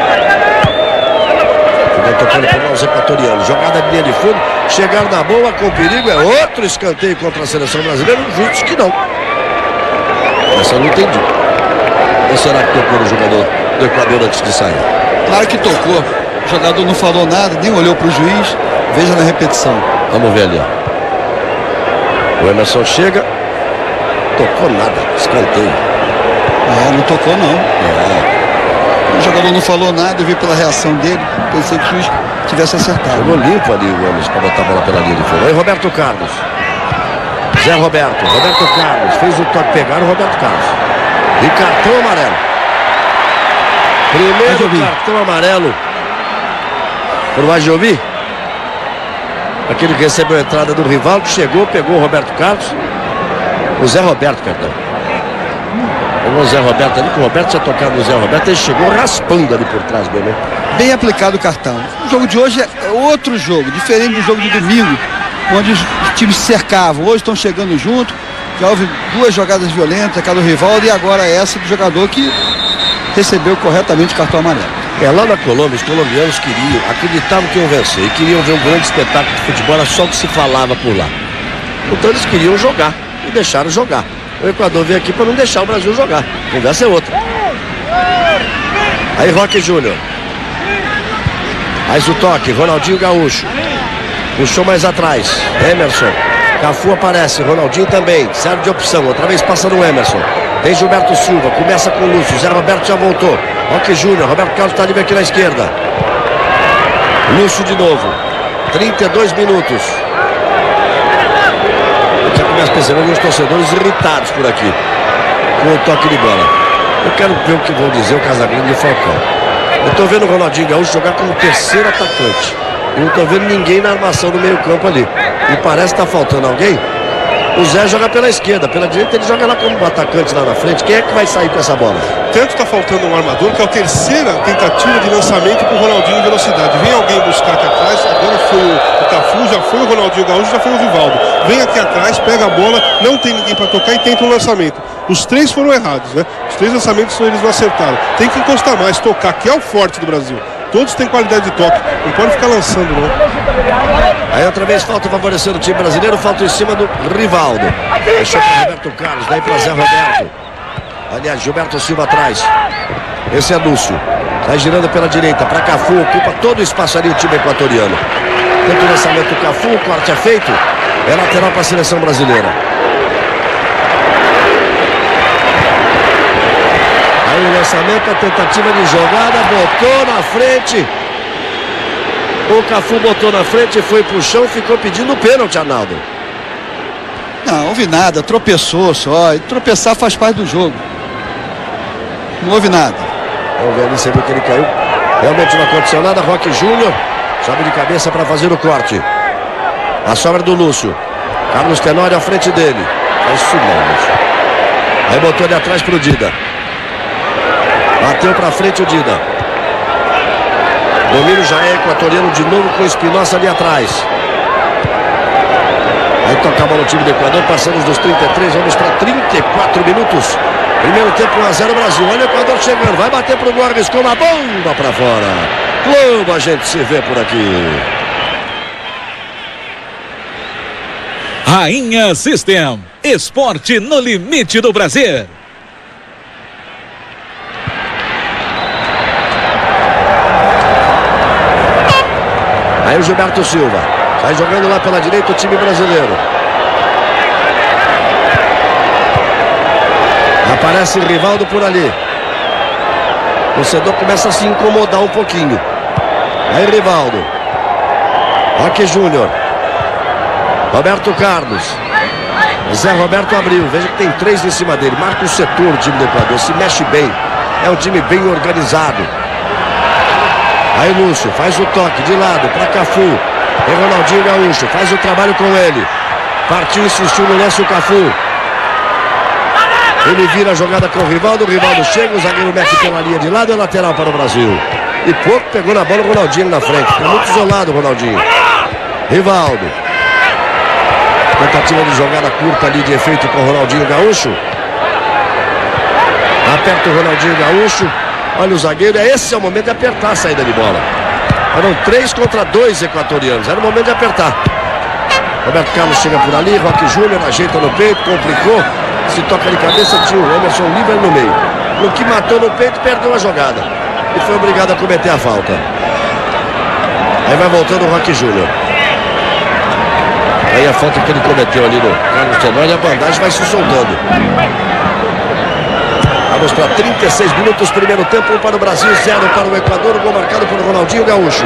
Ficou tocando para os equatorianos. Jogada de linha de fundo, chegar na boa com perigo, é outro escanteio contra a seleção brasileira. O juiz que não. Essa eu não entendi. Ou será que tocou no jogador do Equador antes de sair? Claro que tocou. O jogador não falou nada, nem olhou para o juiz. Veja na repetição. Vamos ver ali, ó. O Emerson chega. Tocou nada, escanteio. Não tocou não. O jogador não falou nada, eu vi pela reação dele. Pensei que o juiz tivesse acertado. Jogou limpo ali o Emerson para botar a bola pela linha de fundo. Aí Roberto Carlos. Zé Roberto. Roberto Carlos. Fez o toque, pegaram o Roberto Carlos. E cartão amarelo. Primeiro cartão amarelo pro Agiobi. Aquele que recebeu a entrada do Rivaldo, chegou, pegou o Roberto Carlos. O Zé Roberto, perdão. Pegou o Zé Roberto ali, que o Roberto tinha tocado no Zé Roberto, ele chegou raspando ali por trás dele. Bem aplicado o cartão. O jogo de hoje é outro jogo, diferente do jogo de domingo, onde os times se cercavam. Hoje estão chegando junto, já houve duas jogadas violentas, aquela do Rivaldo e agora essa do jogador que recebeu corretamente o cartão amarelo. Lá na Colômbia, os colombianos acreditavam que iam vencer e queriam ver um grande espetáculo de futebol, era só o que se falava por lá. Então eles queriam jogar e deixaram jogar. O Equador veio aqui para não deixar o Brasil jogar. A conversa é outra. Aí Roque Júnior. Faz o toque, Ronaldinho Gaúcho. Puxou mais atrás, Emerson. Cafu aparece, Ronaldinho também. Serve de opção, outra vez passa no Emerson. Tem Gilberto Silva, começa com o Lúcio. Zé Roberto já voltou. Roque Júnior, Roberto Carlos está livre aqui na esquerda. Lúcio de novo. 32 minutos. Já começa percebendo os torcedores irritados por aqui com o toque de bola. Eu quero ver o que vão dizer o Casagrande e o Falcão. Eu estou vendo o Ronaldinho Gaúcho jogar como terceiro atacante. Eu não estou vendo ninguém na armação do meio campo ali. E parece que está faltando alguém. O Zé joga pela esquerda, pela direita ele joga lá como atacante lá na frente. Quem é que vai sair com essa bola? Tanto está faltando um armador que é a terceira tentativa de lançamento para o Ronaldinho em velocidade. Vem alguém buscar aqui atrás, agora foi o Cafu, já foi o Ronaldinho Gaúcho, já foi o Rivaldo. Vem aqui atrás, pega a bola, não tem ninguém para tocar e tenta um lançamento. Os três foram errados, né? Os três lançamentos eles não acertaram. Tem que encostar mais, tocar, que é o forte do Brasil. Todos têm qualidade de toque, não pode ficar lançando, não. Aí outra vez falta favorecendo o time brasileiro, falta em cima do Rivaldo. Deixou para Roberto Carlos, daí para Zé Roberto. Aliás, Gilberto Silva atrás. Esse é Lúcio. Vai girando pela direita, para Cafu, ocupa todo o espaço ali o time equatoriano. Tenta o lançamento do Cafu, o corte é feito. É lateral para a seleção brasileira. Aí o lançamento, a tentativa de jogada, botou na frente. O Cafu botou na frente, foi pro chão, ficou pedindo pênalti, Arnaldo. Não houve nada, tropeçou só. E tropeçar faz parte do jogo. Não houve nada. Vamos ver ali, você viu que ele caiu. Realmente não aconteceu nada. Roque Júnior sobe de cabeça para fazer o corte. A sobra do Lúcio. Carlos Tenório à frente dele. Faz isso não, Lúcio. Aí botou ele atrás pro Dida. Bateu para frente o Dida. Domínio já é equatoriano de novo com o Espinosa ali atrás. Aí toca a bola no time do Equador. Passamos dos 33, vamos para 34 minutos. Primeiro tempo 1-0 Brasil. Olha o Equador chegando. Vai bater pro gol, arriscou na bomba para fora. Globo, a gente se vê por aqui. Rainha System. Esporte no limite do prazer. Aí o Gilberto Silva. Sai jogando lá pela direita o time brasileiro. Aparece Rivaldo por ali. O torcedor começa a se incomodar um pouquinho. Aí Rivaldo. Roque Júnior. Roberto Carlos. Zé Roberto abriu. Veja que tem 3 em cima dele. Marca o setor o time do Equador. Se mexe bem. É um time bem organizado. Aí Lúcio faz o toque de lado para Cafu. E Ronaldinho Gaúcho faz o trabalho com ele. Partiu, insistiu no lance o Cafu. Ele vira a jogada com o Rivaldo. O Rivaldo chega, o zagueiro mete pela linha de lado. É lateral para o Brasil. E pouco pegou na bola o Ronaldinho na frente. Está muito isolado o Ronaldinho. Rivaldo. Tentativa de jogada curta ali de efeito com o Ronaldinho Gaúcho. Aperta o Ronaldinho Gaúcho. Olha o zagueiro. Esse é o momento de apertar a saída de bola. Eram 3 contra 2 equatorianos. Era o momento de apertar. Roberto Carlos chega por ali. Roque Júnior ajeita no peito. Complicou. Se toca de cabeça, tinha o Emerson livre no meio. No que matou no peito, perdeu a jogada. E foi obrigado a cometer a falta. Aí vai voltando o Roque Júnior. Aí a falta que ele cometeu ali no Carlos Tenório, a bandagem vai se soltando. Vamos para 36 minutos, primeiro tempo, 1 para o Brasil, 0 para o Equador, gol marcado por Ronaldinho Gaúcho.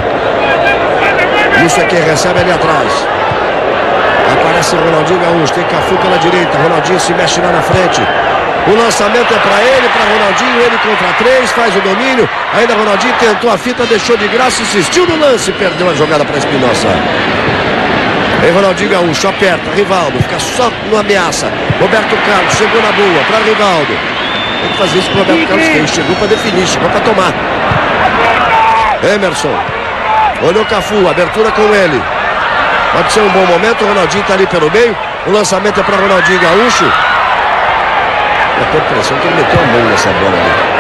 Isso é quem recebe ali atrás. Aparece o Ronaldinho Gaúcho, tem Cafu pela direita, Ronaldinho se mexe lá na frente. O lançamento é para ele, para Ronaldinho, ele contra 3, faz o domínio. Ainda Ronaldinho tentou a fita, deixou de graça, insistiu no lance, perdeu a jogada para Espinosa. Aí Ronaldinho Gaúcho aperta, Rivaldo, fica só no ameaça. Roberto Carlos chegou na boa, para Rivaldo. Tem que fazer isso que o Roberto Carlos fez, chegou para definir, chegou para tomar. Emerson, olhou Cafu, abertura com ele. Pode ser um bom momento, o Ronaldinho está ali pelo meio. O lançamento é para Ronaldinho Gaúcho. Eu tenho a impressão que ele meteu a mão nessa bola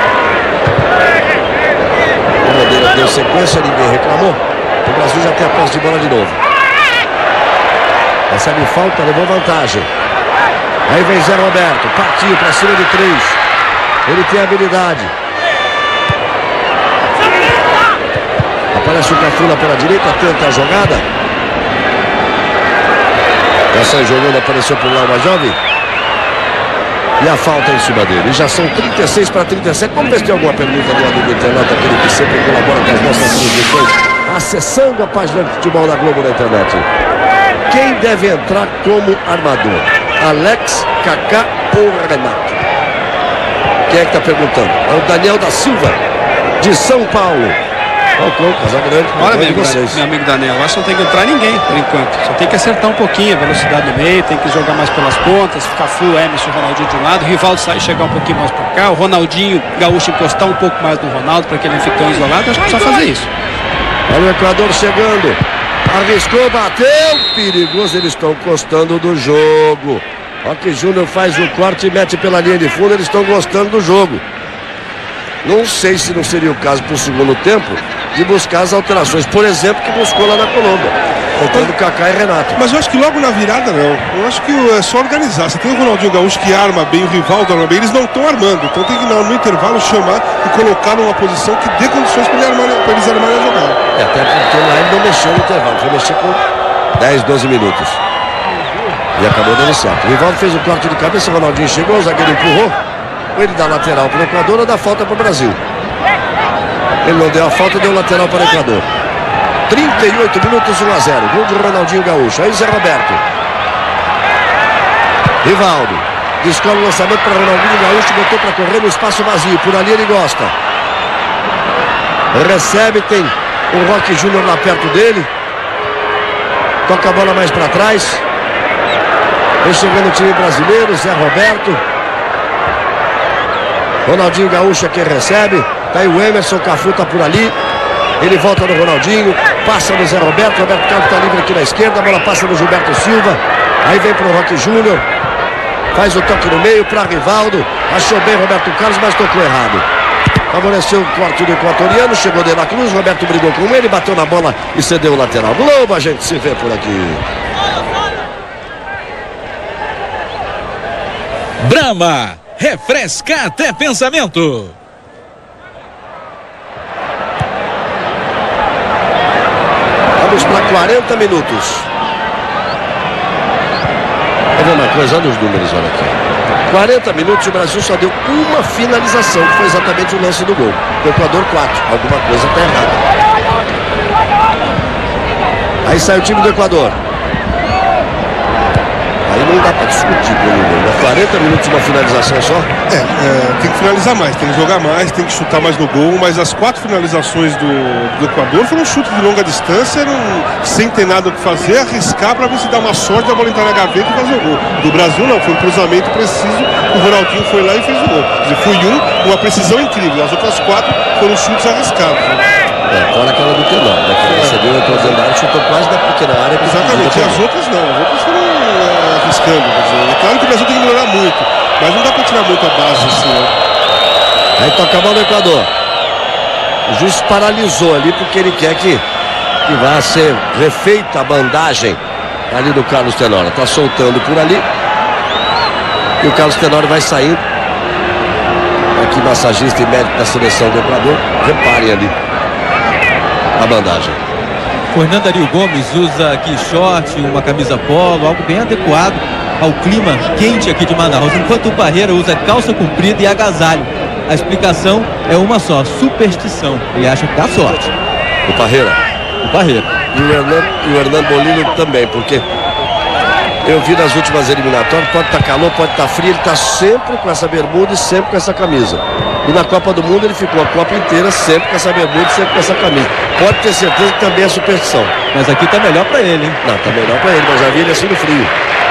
ali. O Bandeira deu sequência, ninguém reclamou. O Brasil já tem a posse de bola de novo. Recebe falta, levou vantagem. Aí vem Zé Roberto, partiu para cima de 3. Ele tem habilidade. Aparece o Cafu lá pela direita, tenta a jogada. Já sai jogando, apareceu por lá o mais jovem. E a falta em cima dele. E já são 36 para 37. Vamos ver se tem alguma pergunta do lado do internauta, aquele que sempre colabora com as nossas transmissões, acessando a página de futebol da Globo na internet. Quem deve entrar como armador? Alex, Kaká ou Renato? Quem é que está perguntando? É o Daniel da Silva, de São Paulo. Falcão, Casagrande. Olha, meu amigo Daniel, eu acho que não tem que entrar ninguém por enquanto. Só tem que acertar um pouquinho a velocidade do meio, tem que jogar mais pelas pontas, ficar full, Emerson, Ronaldinho de um lado, o Rivaldo sair, chegar um pouquinho mais para cá, o Ronaldinho Gaúcho encostar um pouco mais no Ronaldo para que ele não fique tão isolado. Acho que precisa fazer isso. Olha o Equador chegando. Arriscou, bateu. Perigoso, eles estão gostando do jogo. Roque Júnior faz o corte e mete pela linha de fundo. Eles estão gostando do jogo. Não sei se não seria o caso para o segundo tempo de buscar as alterações, por exemplo, que buscou lá na Colômbia, faltando Kaká e Renato. Mas eu acho que logo na virada não. Eu acho que é só organizar. Você tem o Ronaldinho Gaúcho que arma bem, o Rivaldo arma bem, eles não estão armando. Então tem que no intervalo chamar e colocar numa posição que dê condições para eles armarem a jogada. Até porque lá ele não mexeu no intervalo, foi mexer com 10, 12 minutos. E acabou dando certo. O Rivaldo fez o corte de cabeça, o Ronaldinho chegou, o zagueiro empurrou. Ou ele dá lateral para o Equador ou dá falta para o Brasil. Ele não deu a falta, deu lateral para o Equador. 38 minutos, 1-0. Gol de Ronaldinho Gaúcho. Aí Zé Roberto. Rivaldo. Descola o lançamento para Ronaldinho Gaúcho. Botou para correr no espaço vazio. Por ali ele gosta. Recebe, tem o Roque Júnior lá perto dele. Toca a bola mais para trás. Vem chegando o time brasileiro. Zé Roberto. Ronaldinho Gaúcho é quem recebe. Tá aí o Emerson, Cafu tá por ali. Ele volta no Ronaldinho. Passa no Zé Roberto. Roberto Carlos tá livre aqui na esquerda. A bola passa no Gilberto Silva. Aí vem pro Roque Júnior. Faz o toque no meio para Rivaldo. Achou bem Roberto Carlos, mas tocou errado. Favoreceu o corte do equatoriano. Chegou de la Cruz. Roberto brigou com ele. Bateu na bola e cedeu o lateral. Globo, a gente se vê por aqui. Brahma. Refresca até pensamento. Vamos para 40 minutos. Vou ver uma coisa, olha os números, olha aqui. 40 minutos, o Brasil só deu uma finalização, que foi exatamente o lance do gol. O Equador 4. Alguma coisa está errada. Aí sai o time do Equador. Aí não dá para discutir com ninguém. 40 minutos uma finalização só? Tem que finalizar mais, tem que jogar mais, tem que chutar mais no gol, mas as 4 finalizações do Equador foram chutes de longa distância, sem ter nada o que fazer, arriscar para ver se dá uma sorte, a bola entrar na gaveta e fazer o gol. Do Brasil não, foi um cruzamento preciso, o Ronaldinho foi lá e fez o gol. Quer dizer, foi uma precisão incrível, as outras 4 foram chutes arriscados. Fora aquela do Tenório, né? Que recebeu, entrou dentro da área, chutou quase da pequena área. Exatamente, e as outras não, as outras foram arriscando. É claro que o Brasil tem que melhorar muito, mas não dá para tirar muito a base assim, né? Aí toca a bola do Equador. O juiz paralisou ali porque ele quer que vá ser refeita a bandagem ali do Carlos Tenório. Está soltando por ali. E o Carlos Tenório vai saindo. Aqui, massagista e médico da seleção do Equador. Reparem ali a bandagem. O Hernan Dario Gomes usa aqui short, uma camisa polo, algo bem adequado ao clima quente aqui de Manaus, enquanto o Parreira usa calça comprida e agasalho. A explicação é uma só, superstição. Ele acha que dá sorte. O Parreira. E o Hernan Bolillo também, porque eu vi nas últimas eliminatórias, pode estar calor, pode estar frio, ele está sempre com essa bermuda e sempre com essa camisa. E na Copa do Mundo ele ficou a Copa inteira sempre com essa bermuda e sempre com essa camisa. Pode ter certeza que também é superstição. Mas aqui tá melhor pra ele, hein? Não, tá melhor pra ele, mas já vi ele assim no frio.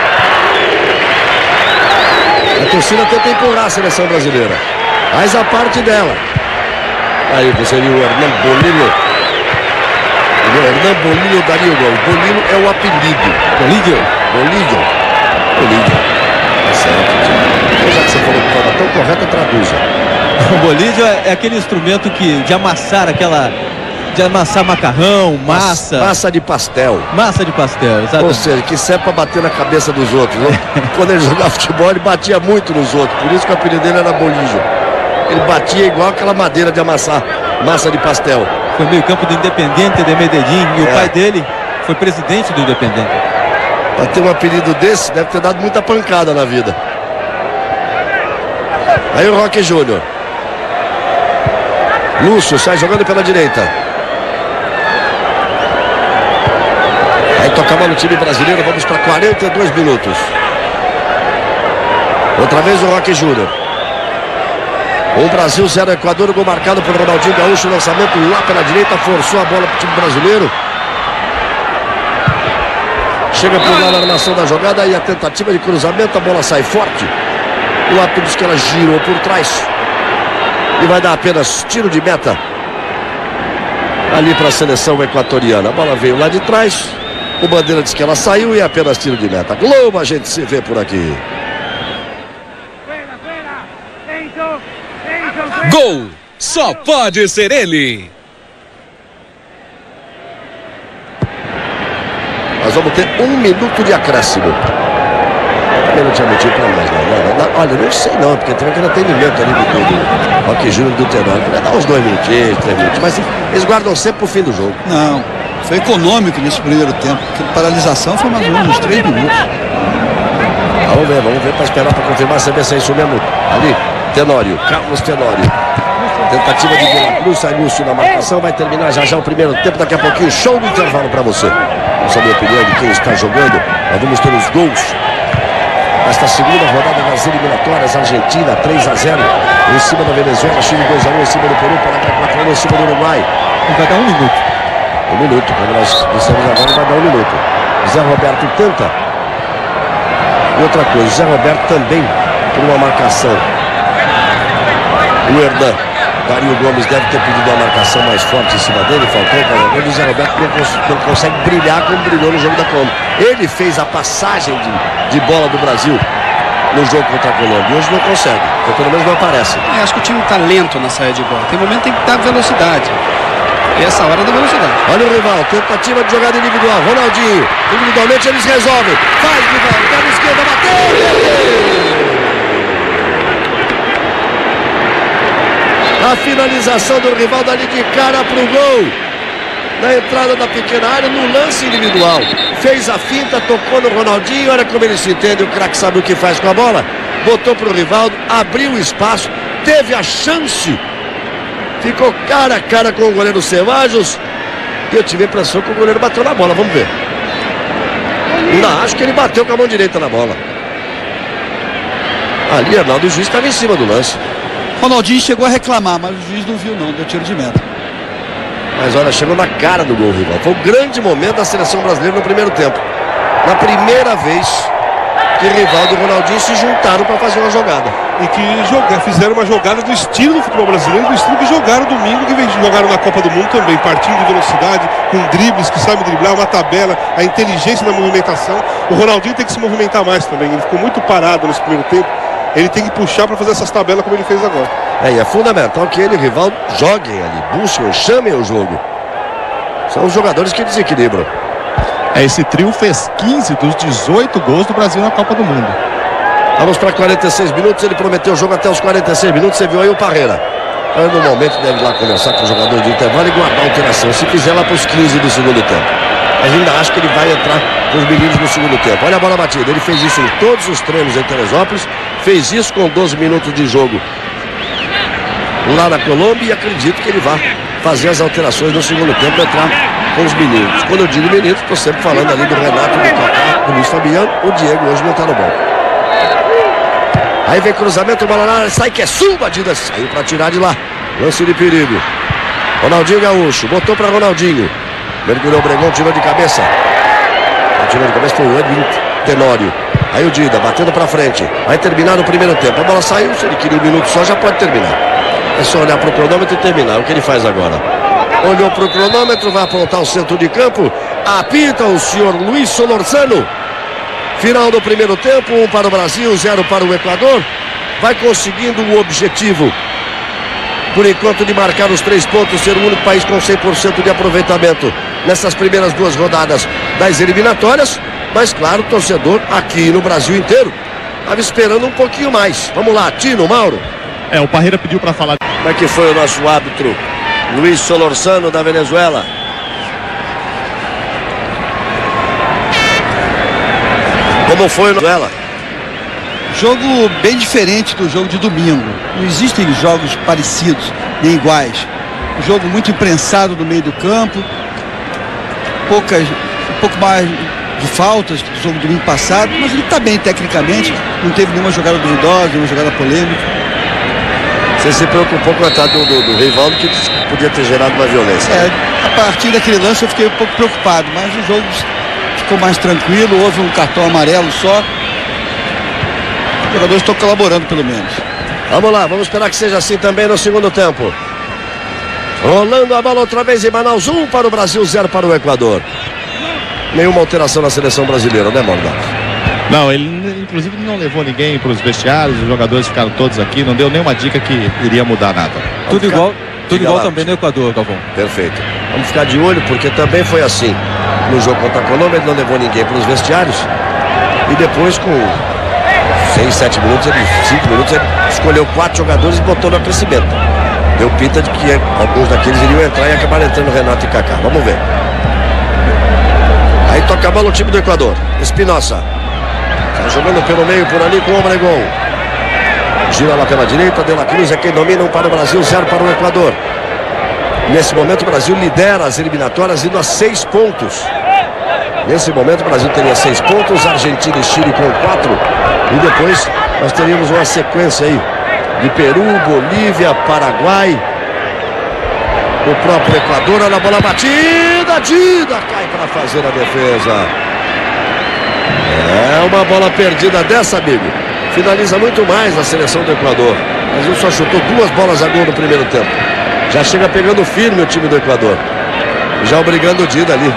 A torcida tenta empurrar a seleção brasileira. Faz a parte dela. Aí você viu o Hernan Bolillo. O Hernan Bolillo Dario Gomes. Bolillo é o apelido. Bolillo. Tá certo. Já que você falou de forma tão correta, traduza. O bolillo é aquele instrumento de amassar macarrão, massa de pastel. Massa de pastel, exatamente. Ou seja, que serve para bater na cabeça dos outros, né? Quando ele jogava futebol, ele batia muito nos outros. Por isso que o apelido dele era bolillo. Ele batia igual aquela madeira de amassar massa de pastel. Foi meio campo do Independiente de Medellín. E o pai dele foi presidente do Independiente. Para ter um apelido desse, deve ter dado muita pancada na vida. Aí o Roque Júnior. Lúcio sai jogando pela direita. Aí toca a bola no time brasileiro. Vamos para 42 minutos. Outra vez o Roque Júnior. 1 Brasil, 0 Equador. Gol marcado por Ronaldinho Gaúcho. Lançamento lá pela direita. Forçou a bola para o time brasileiro. Chega por lá na armação da jogada. E a tentativa de cruzamento. A bola sai forte. O árbitro diz que ela girou por trás. E vai dar apenas tiro de meta ali para a seleção equatoriana. A bola veio lá de trás. O Bandeira diz que ela saiu e é apenas tiro de meta. Globo, a gente se vê por aqui. Gol! Só pode ser ele! Nós vamos ter 1 minuto de acréscimo. Eu não tinha motivo para mais, não. Olha, não sei não, porque tem aquele atendimento ali do Roque Júnior do Tenório. Vai dar uns 2 minutinhos, 3 minutos. Mas eles guardam sempre pro fim do jogo. Não, foi econômico nesse primeiro tempo. Porque a paralisação foi mais ou menos uns 3 minutos. Vamos ver para esperar para confirmar saber se é isso mesmo. Ali, Tenório, Carlos Tenório. Tentativa de Vila Cruz, sai Lúcio na marcação. Vai terminar já o primeiro tempo. Daqui a pouquinho, show do intervalo para você. Vamos saber a opinião de quem está jogando. Nós vamos ter os gols nesta segunda rodada das eliminatórias. Argentina 3-0 em cima da Venezuela, Chile 2-1 em cima do Peru, Paraguai 4-1 em cima do Uruguai. Vai dar 1 minuto. 1 minuto, quando nós estamos agora vai dar 1 minuto. Zé Roberto tenta. E outra coisa, Zé Roberto também por uma marcação. O Hernan Dario Gomes deve ter pedido uma marcação mais forte em cima dele, faltou. O Zé Roberto não consegue brilhar como brilhou no jogo da Colômbia. Ele fez a passagem de bola do Brasil no jogo contra a Colômbia. E hoje não consegue, porque pelo menos não aparece. Acho que o time está lento na saída de bola. Tem momento que tem que dar velocidade. E essa hora da velocidade. Olha o rival, tentativa de jogada individual. Ronaldinho, individualmente eles resolvem. Faz, rival, pé na esquerda, bateu! A finalização do rival dali de cara pro gol. Na entrada da pequena área, no lance individual. Fez a finta, tocou no Ronaldinho. Olha como ele se entende, o craque sabe o que faz com a bola. botou pro Rivaldo, abriu o espaço, teve a chance, ficou cara a cara com o goleiro Ceballos, e eu tive a impressão que o goleiro bateu na bola, vamos ver. Ainda acho que ele bateu com a mão direita na bola. Ali, Arnaldo, o juiz estava em cima do lance. Ronaldinho chegou a reclamar, mas o juiz não viu não, deu tiro de meta. Mas olha, chegou na cara do gol, Rivaldo. Foi um grande momento da seleção brasileira no primeiro tempo. Na primeira vez que Rivaldo e Ronaldinho se juntaram para fazer uma jogada. E que fizeram uma jogada do estilo do futebol brasileiro, do estilo que jogaram domingo, que jogaram na Copa do Mundo também, partindo de velocidade, com dribles, que sabem driblar, uma tabela, a inteligência na movimentação. O Ronaldinho tem que se movimentar mais também, ele ficou muito parado nesse primeiro tempo. Ele tem que puxar para fazer essas tabelas como ele fez agora. E é fundamental que ele e o Rivaldo joguem ali, busquem, chamem o jogo. São os jogadores que desequilibram. Esse trio fez 15 dos 18 gols do Brasil na Copa do Mundo. Vamos para 46 minutos, ele prometeu o jogo até os 46 minutos, você viu aí o Parreira. No momento deve ir lá conversar com o jogador de intervalo e guardar a alteração, se fizer lá para os 15 do segundo tempo. Mas ainda acho que ele vai entrar com os meninos no segundo tempo. Olha a bola batida, ele fez isso em todos os treinos em Teresópolis, fez isso com 12 minutos de jogo lá na Colômbia e acredito que ele vai fazer as alterações no segundo tempo, entrar com os meninos. Quando eu digo meninos, estou sempre falando ali do Renato, do Kaká, do Luiz Fabiano. O Diego hoje não está no banco. Aí vem cruzamento, bola na área, sai que é sua, Adidas, saiu para tirar de lá. Lance de perigo. Ronaldinho Gaúcho, botou para Ronaldinho. Mergulhou o Bregão, tirou de cabeça. Tirou de cabeça foi o Edwin Tenório. Aí o Dida, batendo para frente. Vai terminar no primeiro tempo. A bola saiu, se ele queria um minuto só, já pode terminar. É só olhar para o cronômetro e terminar. O que ele faz agora? Olhou para o cronômetro, vai apontar o centro de campo. Apita o senhor Luiz Solorzano. Final do primeiro tempo, 1 para o Brasil, 0 para o Equador. Vai conseguindo o objetivo, por enquanto, de marcar os 3 pontos, ser o único país com 100% de aproveitamento nessas primeiras 2 rodadas das eliminatórias. Mas claro, o torcedor aqui no Brasil inteiro estava esperando um pouquinho mais. Vamos lá, Tino, Mauro. O Parreira pediu para falar. Como é que foi o nosso árbitro Luiz Solorzano da Venezuela? Como foi o Venezuela? Jogo bem diferente do jogo de domingo. Não existem jogos parecidos, nem iguais. Um jogo muito imprensado no meio do campo. Um pouco mais de faltas do jogo do domingo passado, mas ele está bem tecnicamente. Não teve nenhuma jogada duvidosa, nenhuma jogada polêmica. Você se preocupou com o ataque do Rivaldo, que podia ter gerado uma violência. A partir daquele lance eu fiquei um pouco preocupado, mas o jogo ficou mais tranquilo, houve um cartão amarelo só. Os jogadores estão colaborando pelo menos. Vamos lá, vamos esperar que seja assim também no segundo tempo. Rolando a bola outra vez em Manaus, 1 para o Brasil, 0 para o Equador. Nenhuma alteração na seleção brasileira, né, Mauro? Não, ele inclusive não levou ninguém para os vestiários, os jogadores ficaram todos aqui, não deu nenhuma dica que iria mudar nada. Tudo igual também no Equador, Galvão. Perfeito. Vamos ficar de olho, porque também foi assim. No jogo contra a Colômbia, ele não levou ninguém para os vestiários. E depois, com 6, 7 minutos, 5 minutos, ele escolheu 4 jogadores e botou no aquecimento. Deu pinta de que alguns daqueles iriam entrar e acabaram entrando Renato e Kaká. Vamos ver. Aí toca a bola o time do Equador. Espinosa. Tá jogando pelo meio por ali com o Obregón. Gira lá pela direita, De La Cruz é quem domina, 1 para o Brasil, 0 para o Equador. Nesse momento o Brasil lidera as eliminatórias indo a 6 pontos. Nesse momento o Brasil teria 6 pontos, Argentina e Chile com 4. E depois nós teríamos uma sequência aí de Peru, Bolívia, Paraguai, o próprio Equador. Olha a bola batida, Dida cai para fazer a defesa. É uma bola perdida dessa, amigo. Finaliza muito mais a seleção do Equador. O Brasil só chutou 2 bolas a gol no primeiro tempo. Já chega pegando firme o time do Equador. Já obrigando o Dida ali.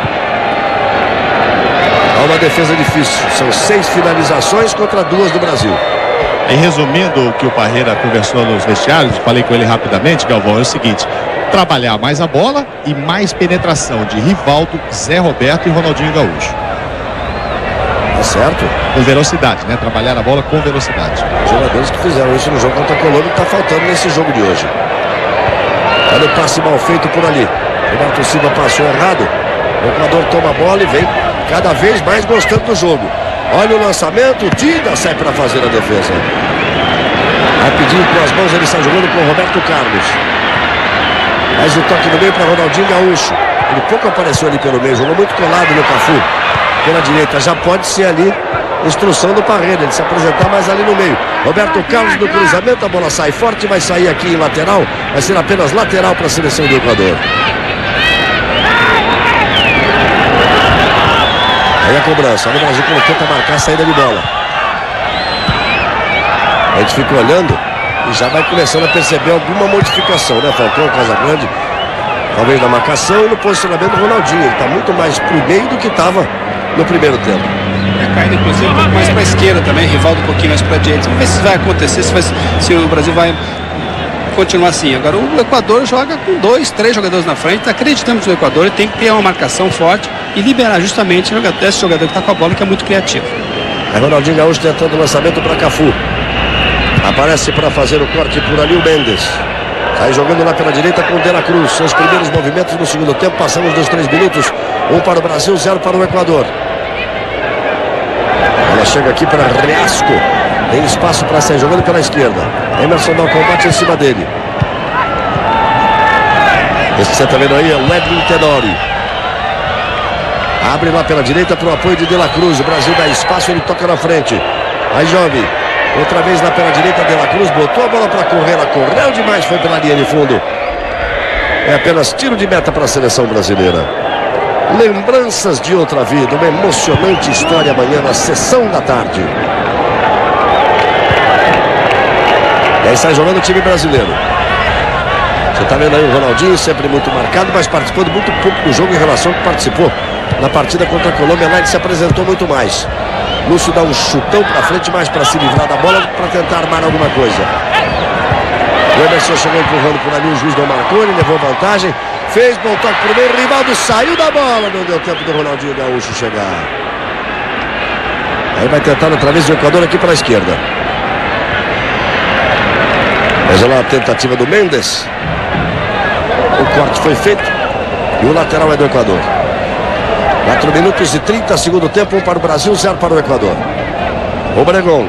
Há uma defesa difícil. São 6 finalizações contra 2 do Brasil. E resumindo o que o Parreira conversou nos vestiários, falei com ele rapidamente, Galvão, é o seguinte: trabalhar mais a bola e mais penetração de Rivaldo, Zé Roberto e Ronaldinho Gaúcho. Tá certo? Com velocidade, né? Trabalhar a bola com velocidade. Os jogadores que fizeram isso no jogo contra a Colômbia está faltando nesse jogo de hoje. Olha o passe mal feito por ali. O Marco Silva passou errado. O Equador toma a bola e vem cada vez mais gostando do jogo. Olha o lançamento, o Dida sai para fazer a defesa. Rapidinho com as mãos, ele está jogando com o Roberto Carlos. Mais o toque no meio para Ronaldinho Gaúcho. Ele pouco apareceu ali pelo meio, jogou muito colado no Cafu. Pela direita, já pode ser ali instrução do Parreira, ele se apresentar mais ali no meio. Roberto Carlos no cruzamento, a bola sai forte, vai sair aqui em lateral. Vai ser apenas lateral para a seleção do Equador. Aí a cobrança, olha o Brasil como tenta marcar a saída de bola. A gente fica olhando e já vai começando a perceber alguma modificação, né? Falcão, Casagrande, talvez na marcação e no posicionamento do Ronaldinho. Ele está muito mais pro meio do que estava no primeiro tempo. Caindo inclusive um pouco mais para a esquerda também, Rivaldo um pouquinho mais para a direita. Vamos ver se vai acontecer, se o Brasil vai continuar assim. Agora o Equador joga com 2, 3 jogadores na frente. Acreditamos no Equador, ele tem que ter uma marcação forte e liberar justamente esse jogador que está com a bola, que é muito criativo. É Ronaldinho Gaúcho tentando o lançamento para Cafu. Aparece para fazer o corte por ali o Mendes. Sai jogando lá pela direita com o De La Cruz. Seus primeiros movimentos no segundo tempo. Passamos dos 3 minutos. 1 para o Brasil, 0 para o Equador. Ela chega aqui para Reasco. Tem espaço para sair jogando pela esquerda. Emerson dá o combate em cima dele. Esse que você está vendo aí é o Edwin Tenori. Abre lá pela direita para o apoio de La Cruz. O Brasil dá espaço, ele toca na frente. Aí Jove. Outra vez lá pela direita, De La Cruz botou a bola para correr, ela correu demais, foi pela linha de fundo. É apenas tiro de meta para a seleção brasileira. Lembranças de outra vida, uma emocionante história amanhã na sessão da tarde. E aí sai jogando o time brasileiro. Você está vendo aí o Ronaldinho, sempre muito marcado, mas participando muito pouco do jogo em relação ao que participou na partida contra a Colômbia. Lá ele se apresentou muito mais. Lúcio dá um chutão para frente, mais para se livrar da bola, para tentar armar alguma coisa. O Emerson chegou empurrando por ali, o juiz não marcou, ele levou vantagem, fez bom toque pro meio, Rivaldo saiu da bola, não deu tempo do Ronaldinho Gaúcho chegar. Aí vai tentar outra vez o Equador aqui para a esquerda. Veja lá a tentativa do Mendes. O corte foi feito e o lateral é do Equador. 4 minutos e 30, segundo tempo, 1 para o Brasil, 0 para o Equador. Obregón.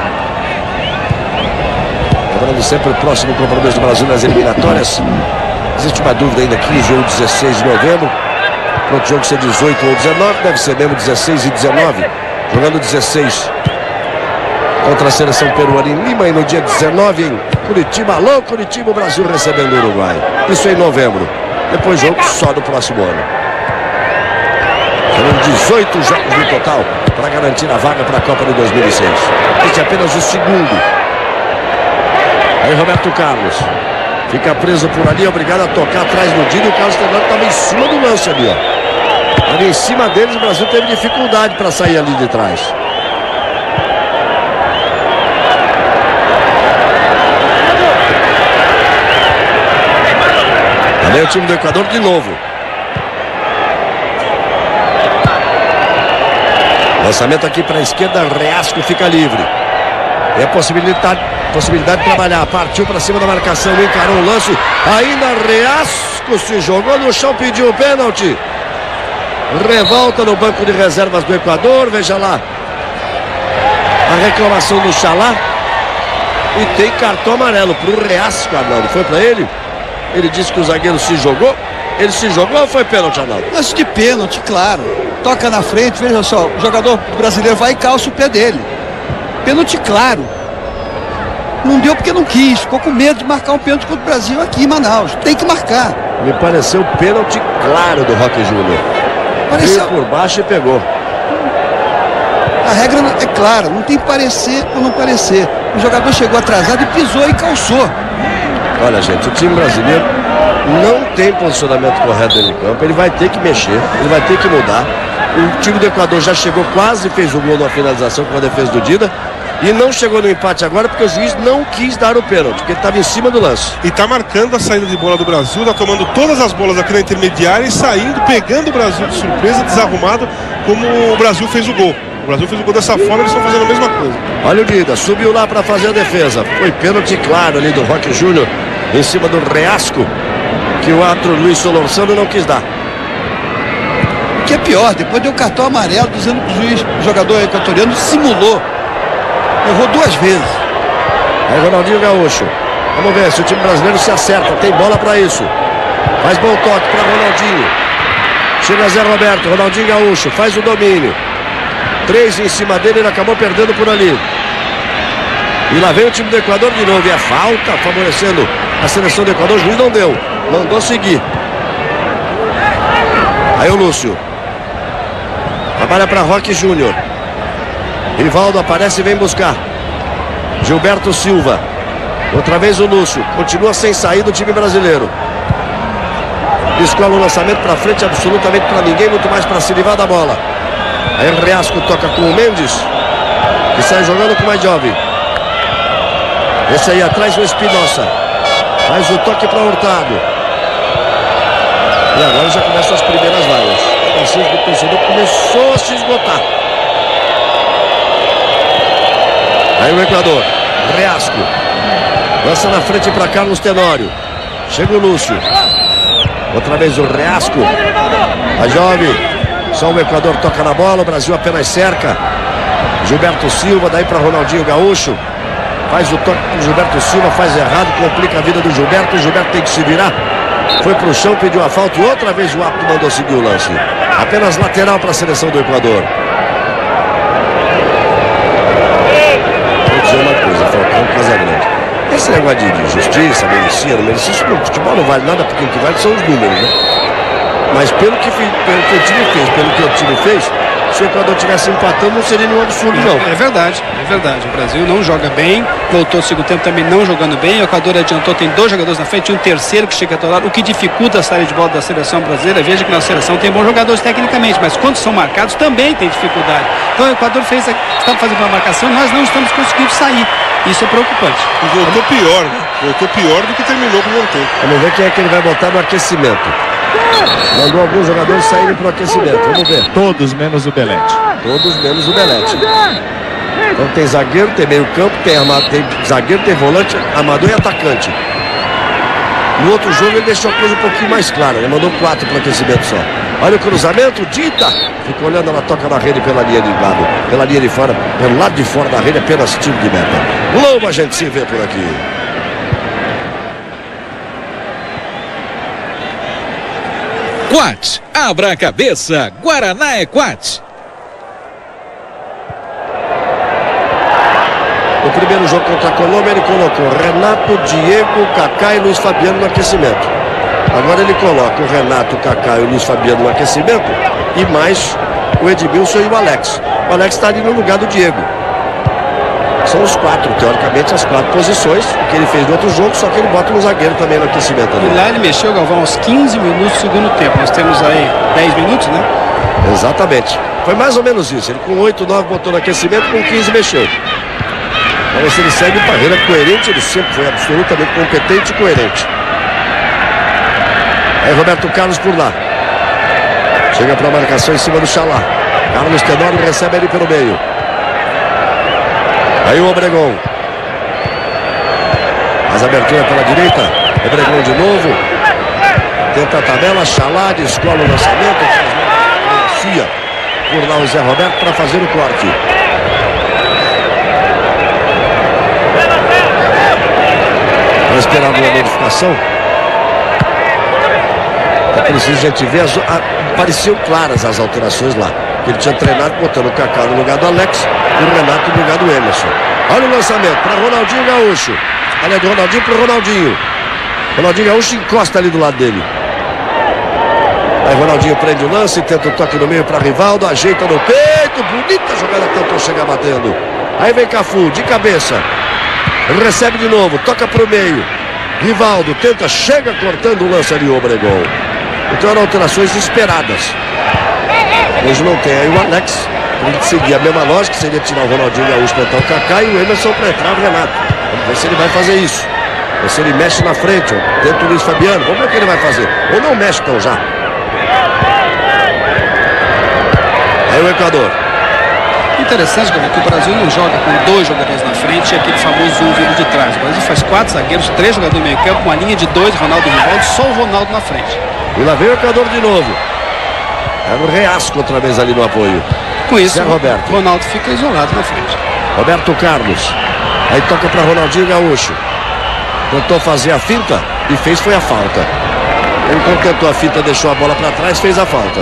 Lembrando sempre o próximo compromisso do Brasil nas eliminatórias. Existe uma dúvida ainda, 15 ou 16 de novembro. Para o jogo ser 18 ou 19, deve ser mesmo 16 e 19. Jogando 16 contra a seleção peruana em Lima e no dia 19 em Curitiba. Alô, Curitiba, o Brasil recebendo o Uruguai. Isso em novembro. Depois jogo só no próximo ano. Serão 18 jogos no total para garantir a vaga para a Copa de 2006. Este é apenas o segundo. Aí Roberto Carlos fica preso por ali, obrigado a tocar atrás no Dino. O Carlos Fernando estava em cima do lance ali, ó. Ali em cima deles, o Brasil teve dificuldade para sair ali de trás. Também o time do Equador de novo. Lançamento aqui para a esquerda, Reasco fica livre. É a possibilidade de trabalhar. Partiu para cima da marcação, encarou o lance. Ainda Reasco se jogou no chão, pediu o pênalti. Revolta no banco de reservas do Equador. Veja lá a reclamação do Chalá. E tem cartão amarelo para o Reasco, Arnaldo. Foi para ele? Ele disse que o zagueiro se jogou. Ele se jogou ou foi pênalti, Arnaldo? Lance de pênalti, claro. Toca na frente, veja só, o jogador brasileiro vai e calça o pé dele. Pênalti claro. Não deu porque não quis, ficou com medo de marcar um pênalti contra o Brasil aqui em Manaus. Tem que marcar. Me pareceu pênalti claro do Roque Júnior. Veio por baixo e pegou. A regra é clara, não tem parecer ou não parecer. O jogador chegou atrasado e pisou e calçou. Olha, gente, o time brasileiro não tem posicionamento correto dentro de campo. Ele vai ter que mexer, ele vai ter que mudar. O time do Equador já chegou, quase fez o gol na finalização com a defesa do Dida. E não chegou no empate agora porque o juiz não quis dar o pênalti, porque ele estava em cima do lance. E está marcando a saída de bola do Brasil, está tomando todas as bolas aqui na intermediária e saindo, pegando o Brasil de surpresa, desarrumado, como o Brasil fez o gol. O Brasil fez o gol dessa forma, eles estão fazendo a mesma coisa. Olha o Dida, subiu lá para fazer a defesa. Foi pênalti claro ali do Roque Júnior em cima do Reasco, que o árbitro Luiz Solorzano não quis dar. que é pior, depois deu cartão amarelo dizendo que o jogador equatoriano simulou. Errou 2 vezes. Aí Ronaldinho Gaúcho. Vamos ver se o time brasileiro se acerta. Tem bola para isso. Faz bom toque para Ronaldinho. Chega Zé Roberto. Ronaldinho Gaúcho faz o domínio. 3 em cima dele. Ele acabou perdendo por ali. E lá vem o time do Equador de novo. E é falta favorecendo a seleção do Equador. O juiz não deu. Mandou seguir. Aí o Lúcio. Trabalha para Roque Júnior. Rivaldo aparece e vem buscar. Gilberto Silva. Outra vez o Lúcio. Continua sem sair do time brasileiro. Descola o lançamento para frente absolutamente para ninguém. Muito mais para se livrar da bola. Aí o Riasco toca com o Mendes. Que sai jogando com o mais jovem. Esse aí atrás o Espinosa. Faz o toque para Hurtado. E agora já começam as primeiras vagas. O paciente do torcedor começou a se esgotar. Aí o Equador. Riasco. Lança na frente para Carlos Tenório. Chega o Lúcio. Outra vez o Riasco. A jovem. Só o Equador toca na bola. O Brasil apenas cerca. Gilberto Silva. Daí para Ronaldinho Gaúcho. Faz o toque para o Gilberto Silva. Faz errado. Complica a vida do Gilberto. O Gilberto tem que se virar. Foi para o chão, pediu a falta. E outra vez o árbitro mandou seguir o lance. Apenas lateral para a seleção do Equador. Vou dizer uma coisa, Falcão Casagrande. Esse negócio de justiça, merecia, não merecia, isso no futebol não vale nada, porque o que vale são os números, né? Mas pelo que o time fez, pelo que o time fez, se o Equador estivesse empatando, não seria nenhum absurdo, não. É verdade, é verdade. O Brasil não joga bem, voltou no segundo tempo também não jogando bem. O Equador adiantou, tem 2 jogadores na frente e um terceiro que chega a atolar, o que dificulta a saída de bola da seleção brasileira. Veja que na seleção tem bons jogadores tecnicamente, mas quando são marcados também tem dificuldade. Então o Equador estava fazendo uma marcação, nós não estamos conseguindo sair. Isso é preocupante. E voltou pior, né? Voltou pior do que terminou o primeiro tempo. Vamos ver quem é que ele vai botar no aquecimento. Mandou alguns jogadores saírem para o aquecimento. Vamos ver. Todos menos o Belete. Todos menos o Belete. Então tem zagueiro, tem meio campo, tem zagueiro, tem volante, armador e atacante. No outro jogo ele deixou a coisa um pouquinho mais clara. Ele mandou 4 para o aquecimento só. Olha o cruzamento, Dita. Fica olhando, ela toca na rede pela linha de lado. Pela linha de fora, pelo lado de fora da rede, apenas tiro de meta. Logo a gente se vê por aqui. Quat, abra a cabeça, Guaraná é Quat. No primeiro jogo contra a Colômbia ele colocou Renato, Diego, Kaká e Luiz Fabiano no aquecimento. Agora ele coloca o Renato, o Kaká e o Luiz Fabiano no aquecimento e mais o Edmilson e o Alex. O Alex está ali no lugar do Diego. São os 4, teoricamente, as 4 posições que ele fez no outro jogo, só que ele bota um zagueiro também no aquecimento ali. E lá ele mexeu, Galvão, aos 15 minutos do segundo tempo. Nós temos aí 10 minutos, né? Exatamente. Foi mais ou menos isso. Ele com 8, 9 botou no aquecimento, com 15 mexeu. Vamos ver se ele segue uma carreira coerente. Ele sempre foi absolutamente competente e coerente. Aí Roberto Carlos por lá. Chega para a marcação em cima do Xalá. Carlos Tenório recebe ele pelo meio. Aí o Obregon. Faz abertura pela direita. Obregon de novo. Tenta a tabela. Xalá descola o lançamento. Cia por lá o Zé Roberto para fazer o corte. Vai esperar uma modificação. É preciso a gente ver. Pareciam claras as alterações lá. Ele tinha treinado botando o Kaká no lugar do Alex e o Renato no lugar do Emerson. Olha o lançamento para Ronaldinho Gaúcho. Olha do Ronaldinho para o Ronaldinho. Ronaldinho Gaúcho encosta ali do lado dele. Aí Ronaldinho prende o lance, tenta o toque no meio para Rivaldo, ajeita no peito. Bonita jogada, tentou chegar batendo. Aí vem Cafu, de cabeça. Recebe de novo, toca para o meio. Rivaldo tenta, chega cortando o lance ali o Obregon. Então eram alterações esperadas. Hoje não tem. Aí o Alex tem que seguir a mesma lógica, seria tirar o Ronaldinho Gaúcho para entrar o Kaká e o Emerson para entrar o Renato. Vamos ver se ele vai fazer isso. Ou se ele mexe na frente, ou tenta o Luiz Fabiano. Vamos ver o que ele vai fazer. Ou não mexe então já. Aí o Equador. Interessante, galera, que o Brasil não joga com 2 jogadores na frente e aquele famoso 1 vindo de trás. O Brasil faz 4 zagueiros, 3 jogadores no meio campo, uma linha de 2, Ronaldo e Rivaldo, só o Ronaldo na frente. E lá vem o Equador de novo. Era o Reasco outra vez ali no apoio. Com isso, Zé Roberto. Ronaldo fica isolado na frente. Roberto Carlos. Aí toca para Ronaldinho Gaúcho. Tentou fazer a finta e fez, foi a falta. Ele tentou a finta, deixou a bola para trás, fez a falta.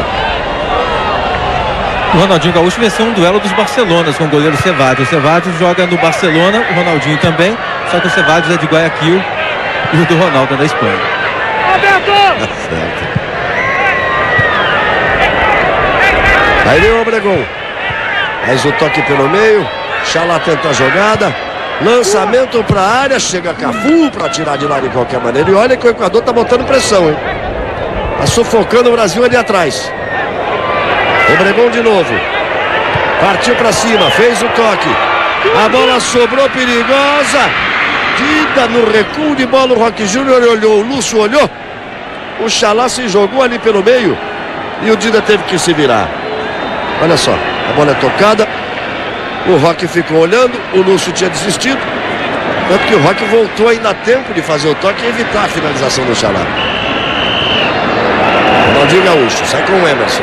O Ronaldinho Gaúcho venceu um duelo dos Barcelonas com o goleiro Ceballos. O Ceballos joga no Barcelona, o Ronaldinho também, só que o Ceballos é de Guayaquil e o do Ronaldo é da Espanha. Certo. Aí vem o Obregón. Mais o toque pelo meio. Xalá tenta a jogada. Lançamento para a área. Chega Cafu para tirar de lá de qualquer maneira. E olha que o Equador tá botando pressão, hein? Tá sufocando o Brasil ali atrás. Obregón de novo. Partiu para cima. Fez o toque. A bola sobrou perigosa. Dida no recuo de bola. O Roque Júnior olhou. O Lúcio olhou. O Xalá se jogou ali pelo meio. E o Dida teve que se virar. Olha só. A bola é tocada. O Roque ficou olhando, o Lúcio tinha desistido. Tanto que o Roque voltou ainda a tempo de fazer o toque e evitar a finalização do Xalá. Ronaldinho Gaúcho, sai com o Emerson.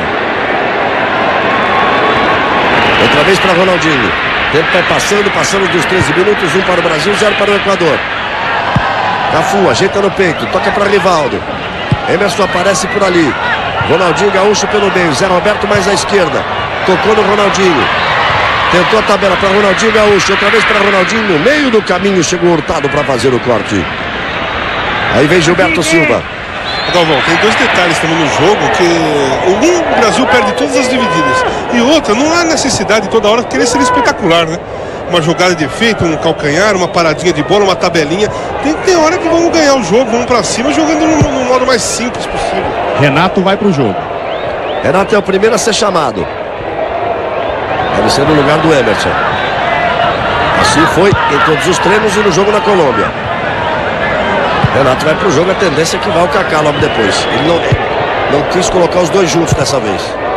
Outra vez para Ronaldinho. Tempo vai passando dos 13 minutos, 1 para o Brasil, 0 para o Equador. Cafu, ajeita no peito, toca para Rivaldo. Emerson aparece por ali. Ronaldinho Gaúcho pelo meio, Zé Roberto mais à esquerda. Tocou no Ronaldinho. Tentou a tabela para Ronaldinho Gaúcho. Outra vez para Ronaldinho. No meio do caminho chegou Hurtado para fazer o corte. Aí vem Gilberto Silva. Galvão, tem dois detalhes também no jogo que o Brasil perde todas as divididas. E outra, não há necessidade toda hora de querer ser espetacular, né? Uma jogada de efeito, um calcanhar, uma paradinha de bola, uma tabelinha. Tem hora que vamos ganhar o jogo, vamos para cima jogando no modo mais simples possível. Renato vai pro jogo. Renato é o primeiro a ser chamado. Deve ser no lugar do Emerson. Assim foi em todos os treinos e no jogo na Colômbia. Renato vai pro jogo, a tendência é que vá o Kaká logo depois. Ele não quis colocar os dois juntos dessa vez.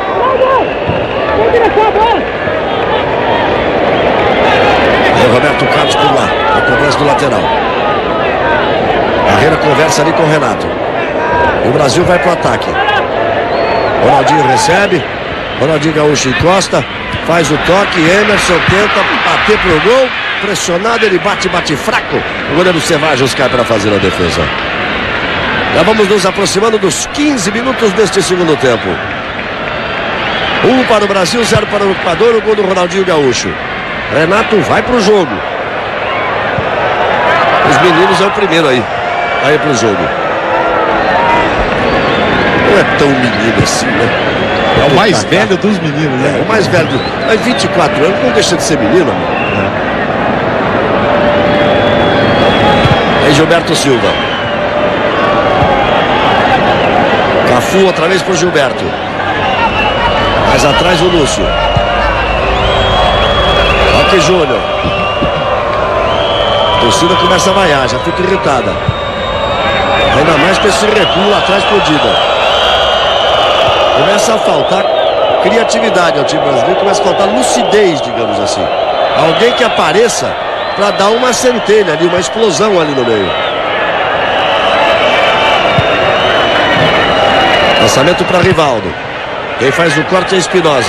É o Roberto Carlos por lá, a cobrança do lateral. Barreira conversa ali com o Renato. E o Brasil vai pro ataque. Ronaldinho recebe. Ronaldinho Gaúcho encosta. Faz o toque, Emerson tenta bater pro gol, pressionado, ele bate fraco. O goleiro Ceballos cai para fazer a defesa. Já vamos nos aproximando dos 15 minutos deste segundo tempo. 1 para o Brasil, 0 para o Equador, o gol do Ronaldinho Gaúcho. Renato vai pro jogo. Os meninos é o primeiro aí. Vai pro jogo. Não é tão menino assim, né? É o mais velho dos meninos, né? É o mais velho. Mas 24 anos não deixa de ser menino, amigo. Aí Gilberto Silva. Cafu outra vez pro Gilberto. Mais atrás o Lúcio. Roque Júnior. A torcida começa a vaiar, já fica irritada. Ainda mais com esse recuo lá atrás pro Dida. Começa a faltar criatividade ao time brasileiro, começa a faltar lucidez, digamos assim. Alguém que apareça para dar uma centelha ali, uma explosão ali no meio. Lançamento para Rivaldo. Quem faz o corte é Espinosa.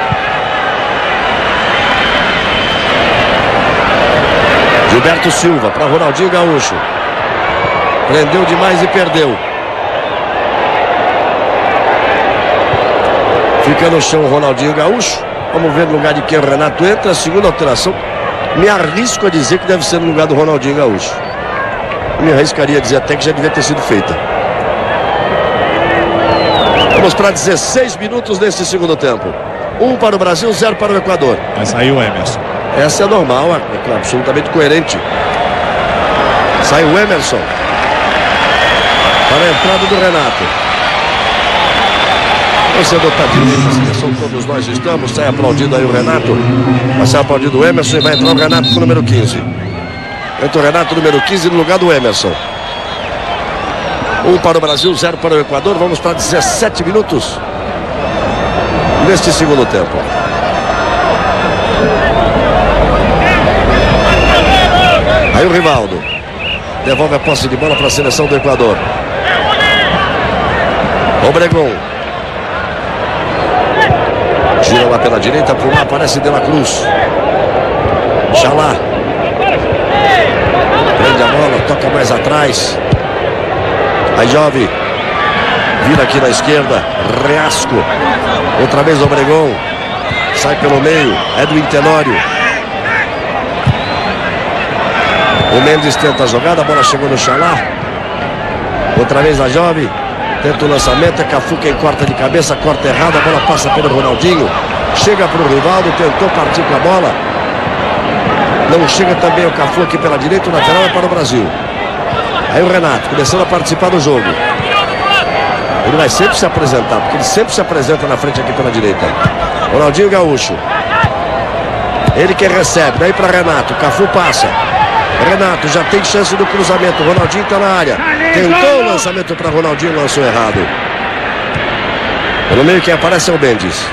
Gilberto Silva para Ronaldinho Gaúcho. Prendeu demais e perdeu. Fica no chão o Ronaldinho Gaúcho. Vamos ver no lugar de quem o Renato entra. A segunda alteração. Me arrisco a dizer que deve ser no lugar do Ronaldinho Gaúcho. Me arriscaria a dizer até que já devia ter sido feita. Vamos para 16 minutos nesse segundo tempo. 1 para o Brasil, 0 para o Equador. Vai sair o Emerson. Essa é normal, é absolutamente coerente. Sai o Emerson. Para a entrada do Renato. Torcedor está direito, a seleção todos nós estamos. Sai aplaudindo aí o Renato. Vai ser aplaudido o Emerson e vai entrar o Renato com o número 15. Entra o Renato, número 15, no lugar do Emerson. 1 para o Brasil, 0 para o Equador. Vamos para 17 minutos neste segundo tempo. Aí o Rivaldo devolve a posse de bola para a seleção do Equador. Obregón. Gira lá pela direita, por lá aparece De La Cruz. Chalá. Prende a bola, toca mais atrás. Aí Jove. Vira aqui na esquerda. Reasco. Outra vez Obregón. Sai pelo meio. Edwin Tenório. O Mendes tenta a jogada. A bola chegou no Chalá. Outra vez a Jove. Tenta o lançamento. É Cafu quem corta de cabeça. Corta errado. A bola passa pelo Ronaldinho. Chega para o Rivaldo. Tentou partir com a bola. Não chega também o Cafu aqui pela direita. O lateral é para o Brasil. Aí o Renato começando a participar do jogo. Ele vai sempre se apresentar, porque ele sempre se apresenta na frente aqui pela direita. Ronaldinho Gaúcho. Ele que recebe, daí para Renato. Cafu passa. Renato já tem chance do cruzamento. Ronaldinho está na área. Tentou o lançamento para Ronaldinho, lançou errado. Pelo meio quem aparece é o Mendes.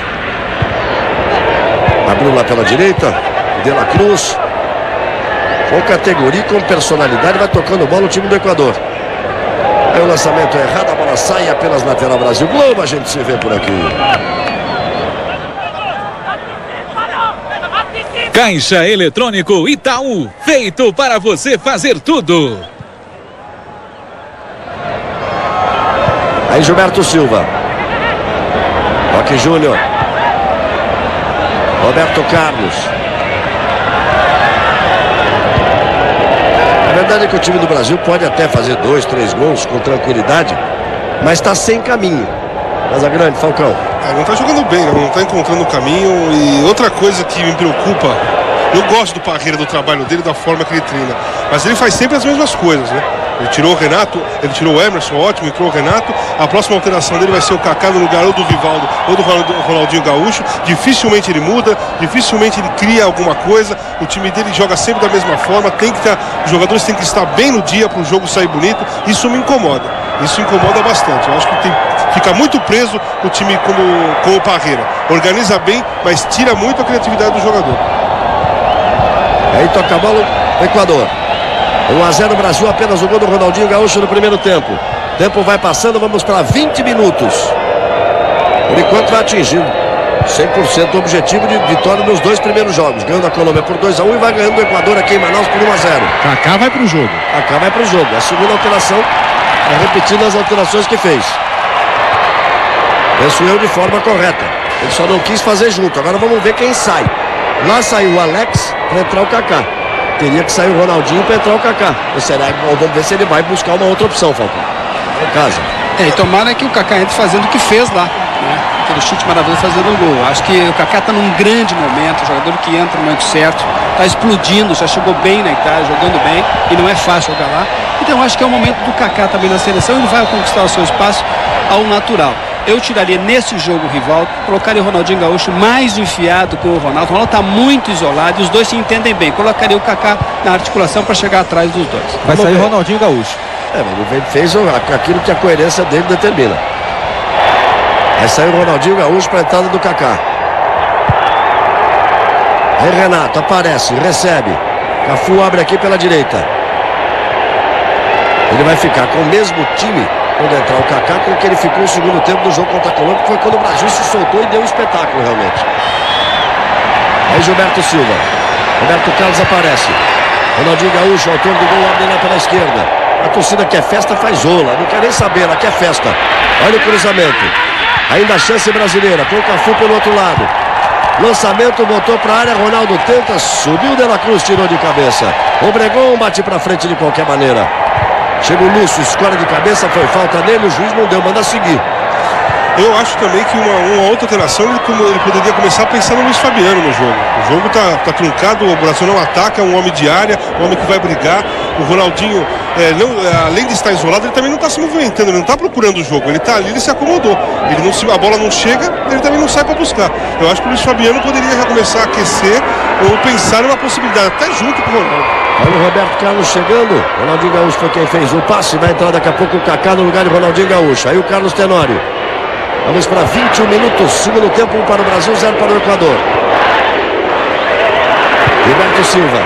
Abriu lá pela direita. De La Cruz. Com categoria, com personalidade, vai tocando bola o time do Equador. Aí o lançamento é errado, a bola sai apenas lateral Brasil. Globo, a gente se vê por aqui. Caixa Eletrônico Itaú, feito para você fazer tudo. Aí Gilberto Silva. Roque Júnior. Roberto Carlos. A verdade é que o time do Brasil pode até fazer 2, 3 gols com tranquilidade, mas está sem caminho. Mas a grande, Falcão. Não está jogando bem, não está encontrando o caminho. E outra coisa que me preocupa, eu gosto do Parreira, do trabalho dele, da forma que ele treina, mas ele faz sempre as mesmas coisas, né? Ele tirou o Renato, ele tirou o Emerson, ótimo, entrou o Renato. A próxima alteração dele vai ser o Kaká no lugar ou do Rivaldo ou do Ronaldinho Gaúcho. Dificilmente ele muda, dificilmente ele cria alguma coisa. O time dele joga sempre da mesma forma. Os jogadores têm que estar bem no dia para o jogo sair bonito. Isso me incomoda. Isso incomoda bastante. Eu acho que fica muito preso o time com o Parreira. Organiza bem, mas tira muito a criatividade do jogador. Aí toca a bola o Equador. 1-0 Brasil, apenas o gol do Ronaldinho Gaúcho no primeiro tempo. Tempo vai passando, vamos para 20 minutos. Por enquanto vai atingindo 100% o objetivo de vitória nos 2 primeiros jogos. Ganhando a Colômbia por 2-1 e vai ganhando o Equador aqui em Manaus por 1-0. Kaká vai para o jogo. Kaká vai para o jogo. A segunda alteração é repetindo as alterações que fez. Penso eu de forma correta. Ele só não quis fazer junto. Agora vamos ver quem sai. Lá saiu o Alex para entrar o Kaká. Teria que sair o Ronaldinho para entrar o Kaká. Vamos ver se ele vai buscar uma outra opção, Falcão. Em casa. E tomara que o Kaká entre fazendo o que fez lá, né? Aquele chute maravilhoso fazendo um gol. Acho que o Kaká está num grande momento, o jogador que entra no momento certo, está explodindo, já chegou bem na Itália, jogando bem, e não é fácil jogar lá. Então acho que é o momento do Kaká também na seleção, ele vai conquistar o seu espaço ao natural. Eu tiraria nesse jogo o Rivaldo, colocaria o Ronaldinho Gaúcho mais enfiado com o Ronaldo. O Ronaldo está muito isolado e os dois se entendem bem. Colocaria o Kaká na articulação para chegar atrás dos dois. Vai sair o Ronaldinho Gaúcho. Mas ele fez aquilo que a coerência dele determina. Vai sair o Ronaldinho Gaúcho para a entrada do Kaká. Aí Renato aparece, recebe. Cafu abre aqui pela direita. Ele vai ficar com o mesmo time quando entrar o Kaká, com o que ele ficou no segundo tempo do jogo contra a Colômbia, que foi quando o Brasil se soltou e deu um espetáculo realmente. Aí Gilberto Silva. Roberto Carlos aparece. Ronaldinho Gaúcho, autor do gol, abre lá pela esquerda. A torcida quer festa, faz ola. Não quer nem saber, ela quer festa. Olha o cruzamento. Ainda a chance brasileira, com o Cafu pelo outro lado. Lançamento, botou para a área, Ronaldo tenta, subiu De La Cruz, tirou de cabeça. Obregón bate para frente de qualquer maneira. Chega o Lúcio, escolhe de cabeça, foi falta nele, o juiz não deu, manda seguir. Eu acho também que uma outra alteração ele poderia começar pensando no Luiz Fabiano no jogo. O jogo tá truncado, o Brasil não ataca, é um homem de área, um homem que vai brigar. O Ronaldinho, além de estar isolado, ele também não está se movimentando, ele não está procurando o jogo, ele está ali, ele se acomodou. A bola não chega, ele também não sai para buscar. Eu acho que o Luiz Fabiano poderia já começar a aquecer ou pensar numa possibilidade, até junto com o Ronaldo. Olha o Roberto Carlos chegando. Ronaldinho Gaúcho foi quem fez o passe. Vai entrar daqui a pouco o Kaká no lugar de Ronaldinho Gaúcho. Aí o Carlos Tenório. Vamos para 21 minutos. Segundo tempo, 1 para o Brasil, 0 para o Equador. Gilberto Silva.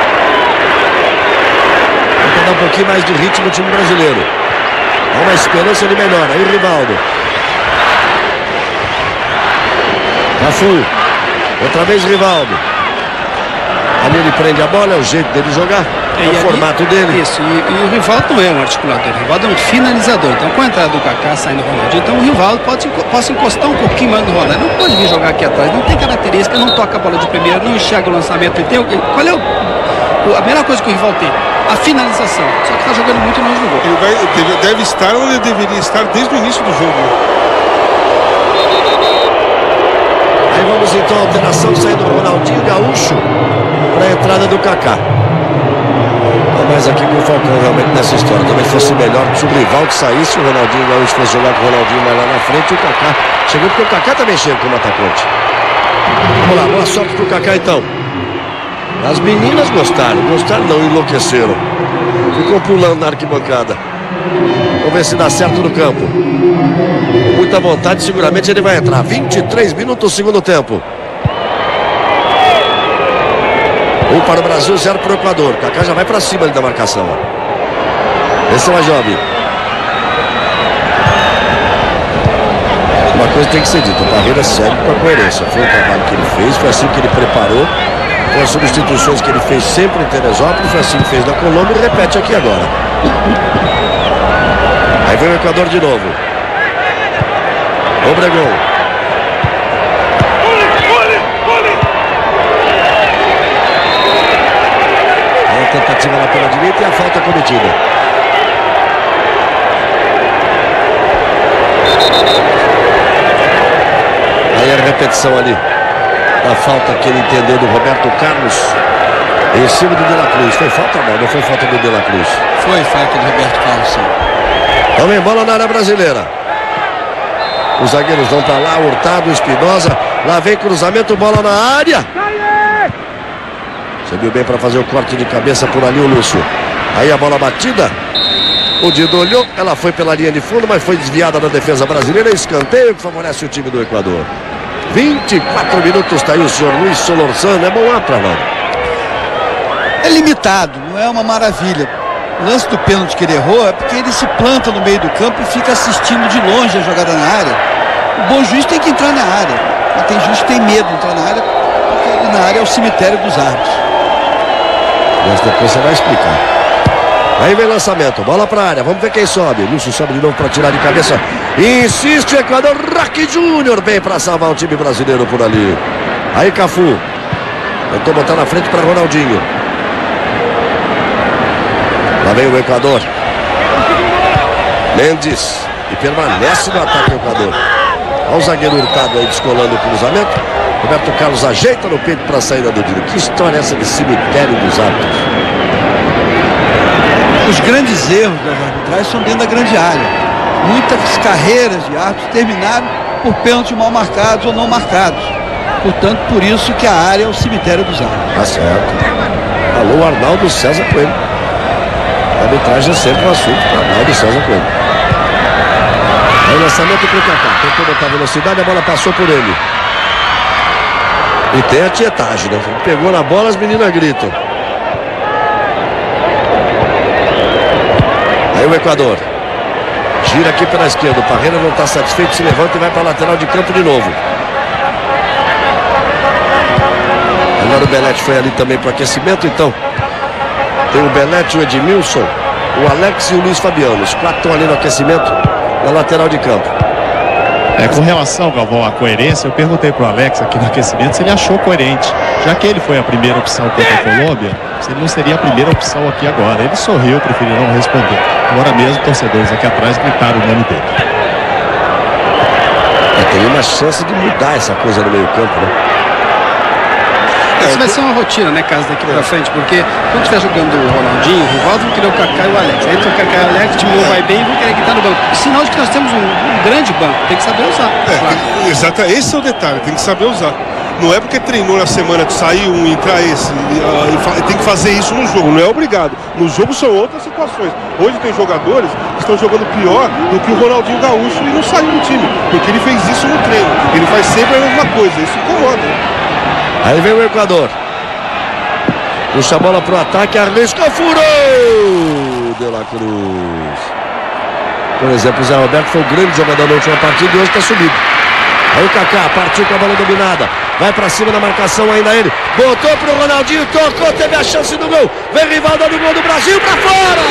Tenta dar um pouquinho mais de ritmo no time brasileiro. Há uma esperança de melhora. Aí o Rivaldo. Cafu. Outra vez Rivaldo. Ali ele prende a bola, é o jeito dele jogar. É o formato dele. Isso, e o Rivaldo não é um articulador, o Rivaldo é um finalizador. Então, com a entrada do Kaká saindo do Ronaldinho, então o Rivaldo pode encostar um pouquinho mais no Ronaldo. Não pode vir jogar aqui atrás, não tem característica, não toca a bola de primeira, não enxerga o lançamento. Qual é a melhor coisa que o Rivaldo tem? A finalização. Só que está jogando muito longe do gol. Ele deve estar onde ele deveria estar desde o início do jogo. Aí vamos então à alteração saindo do Ronaldinho Gaúcho para a entrada do Kaká. Mas aqui com o Falcão realmente nessa história talvez fosse melhor se o Rivaldo saísse, o Ronaldinho Gaúcho fosse jogar com o Ronaldinho mais lá na frente e o Kaká chegou, porque o Kaká também chega como atacante. Vamos lá, boa sorte pro Kaká então. As meninas gostaram não, enlouqueceram. Ficou pulando na arquibancada. Vamos ver se dá certo no campo. Com muita vontade, seguramente ele vai entrar. 23 minutos, segundo tempo. 1 para o Brasil, 0 para o Equador. Kaká já vai para cima ali da marcação. Esse é o Ajob. Uma coisa tem que ser dita: o Parreira segue com a coerência. Foi o trabalho que ele fez, foi assim que ele preparou. Com as substituições que ele fez sempre em Teresópolis, foi assim que fez na Colômbia e repete aqui agora. Aí vem o Equador de novo. Obregón. Tentativa lá pela direita e a falta cometida. Aí a repetição ali da falta que ele entendeu do Roberto Carlos em cima do De La Cruz. Foi falta não foi falta do De La Cruz. Foi falta do Roberto Carlos, sim. Também bola na área brasileira. Os zagueiros vão para lá, Hurtado, Espinosa. Lá vem cruzamento, bola na área. Subiu bem para fazer o corte de cabeça por ali o Lúcio. Aí a bola batida. O Dido olhou, ela foi pela linha de fundo, mas foi desviada da defesa brasileira. Escanteio que favorece o time do Equador. 24 minutos, está aí o senhor Luiz Solorzano. É bom para não. É limitado, não é uma maravilha. O lance do pênalti que ele errou é porque ele se planta no meio do campo e fica assistindo de longe a jogada na área. O bom juiz tem que entrar na área. Mas tem juiz que tem medo de entrar na área, porque na área é o cemitério dos árbitros. Mas depois você vai explicar. Aí vem lançamento, bola pra área, vamos ver quem sobe. Lúcio sobe de novo para tirar de cabeça. Insiste o Equador, Roque Júnior vem para salvar o time brasileiro por ali. Aí Cafu tentou botar na frente para Ronaldinho. Lá vem o Equador. Mendes. E permanece no ataque o Equador. Olha o zagueiro Hurtado aí descolando o cruzamento. Roberto Carlos ajeita no peito para a saída do Dino. Que história é essa de cemitério dos árbitros? Os grandes erros das arbitragens são dentro da grande área. Muitas carreiras de árbitros terminaram por pênaltis mal marcados ou não marcados. Portanto, por isso que a área é o cemitério dos árbitros. Tá certo. Alô, Arnaldo César Coelho. A arbitragem é sempre um assunto para Arnaldo César Coelho. Aí o lançamento para o Kaká. Tentou botar velocidade, a bola passou por ele. E tem a tietagem, né? Pegou na bola, as meninas gritam. Aí o Equador. Gira aqui pela esquerda. O Parreira não está satisfeito, se levanta e vai para a lateral de campo de novo. Agora o Belete foi ali também para o aquecimento, então. Tem o Belete, o Edmilson, o Alex e o Luiz Fabiano. Os 4 estão ali no aquecimento, na lateral de campo. Com relação, Galvão, à coerência, eu perguntei pro Alex aqui no aquecimento se ele achou coerente. Já que ele foi a primeira opção contra a Colômbia, se ele não seria a primeira opção aqui agora. Ele sorriu, preferiu não responder. Agora mesmo, torcedores aqui atrás gritaram o nome dele. Tem uma chance de mudar essa coisa no meio campo, né? Isso vai ser uma rotina, né, caso daqui pra frente, porque quando estiver jogando o Ronaldinho, o Rivaldo vai querer o Kaká e o Alex. Aí entra o Kaká e o Alex, o time não vai bem e vão querer gritar no banco. Sinal de que nós temos um grande banco, tem que saber usar. Exato, esse é o detalhe, tem que saber usar. Não é porque treinou na semana de sair um e entrar esse, tem que fazer isso no jogo, não é obrigado. No jogo são outras situações. Hoje tem jogadores que estão jogando pior do que o Ronaldinho Gaúcho e não saiu do time, porque ele fez isso no treino. Ele faz sempre a mesma coisa, isso incomoda. Aí vem o Equador. Puxa a bola pro ataque, arrisca, furou! De La Cruz. Por exemplo, o Zé Roberto foi o grande jogador da última partida e hoje está subido. Aí o Kaká partiu com a bola dominada. Vai pra cima da marcação ainda ele. Botou pro Ronaldinho, tocou, teve a chance do gol. Vem Rivaldo no gol do Brasil, pra fora!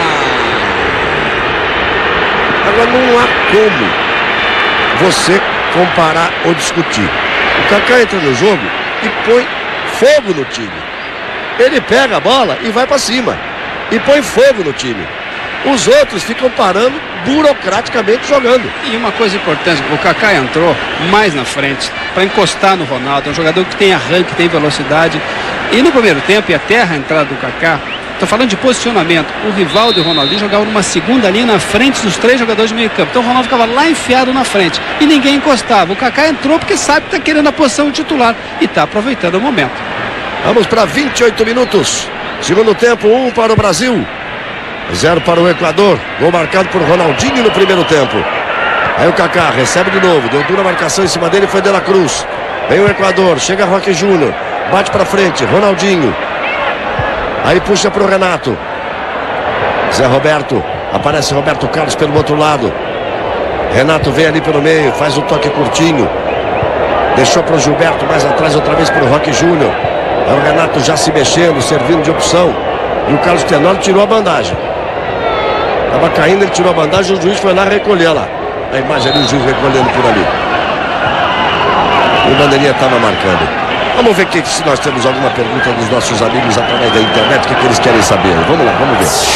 Agora não há como você comparar ou discutir. O Kaká entra no jogo e põe fogo no time. Ele pega a bola e vai pra cima. E põe fogo no time. Os outros ficam parando burocraticamente jogando. E uma coisa importante, o Kaká entrou mais na frente para encostar no Ronaldo. É um jogador que tem arranque, tem velocidade. E no primeiro tempo, e até a entrada do Kaká, estou falando de posicionamento, o Rivaldo e o Ronaldinho jogavam numa segunda linha na frente dos 3 jogadores de meio campo. Então o Ronaldo ficava lá enfiado na frente e ninguém encostava. O Kaká entrou porque sabe que está querendo a posição titular e está aproveitando o momento. Vamos para 28 minutos. Segundo tempo, 1 para o Brasil, 0 para o Equador. Gol marcado por Ronaldinho no primeiro tempo. Aí o Kaká recebe de novo. Deu dura marcação em cima dele, foi De La Cruz. Vem o Equador, chega Roque Júnior. Bate para frente, Ronaldinho. Aí puxa para o Renato. Zé Roberto. Aparece Roberto Carlos pelo outro lado. Renato vem ali pelo meio, faz um toque curtinho. Deixou para o Gilberto mais atrás, outra vez para o Roque Júnior. Aí o Renato já se mexendo, servindo de opção. E o Carlos Tenório tirou a bandagem. Estava caindo, ele tirou a bandagem, o juiz foi lá recolher lá. A imagem ali, o juiz recolhendo por ali. E o bandeirinha estava marcando. Vamos ver se nós temos alguma pergunta dos nossos amigos através da internet, o que eles querem saber. Vamos lá, vamos ver.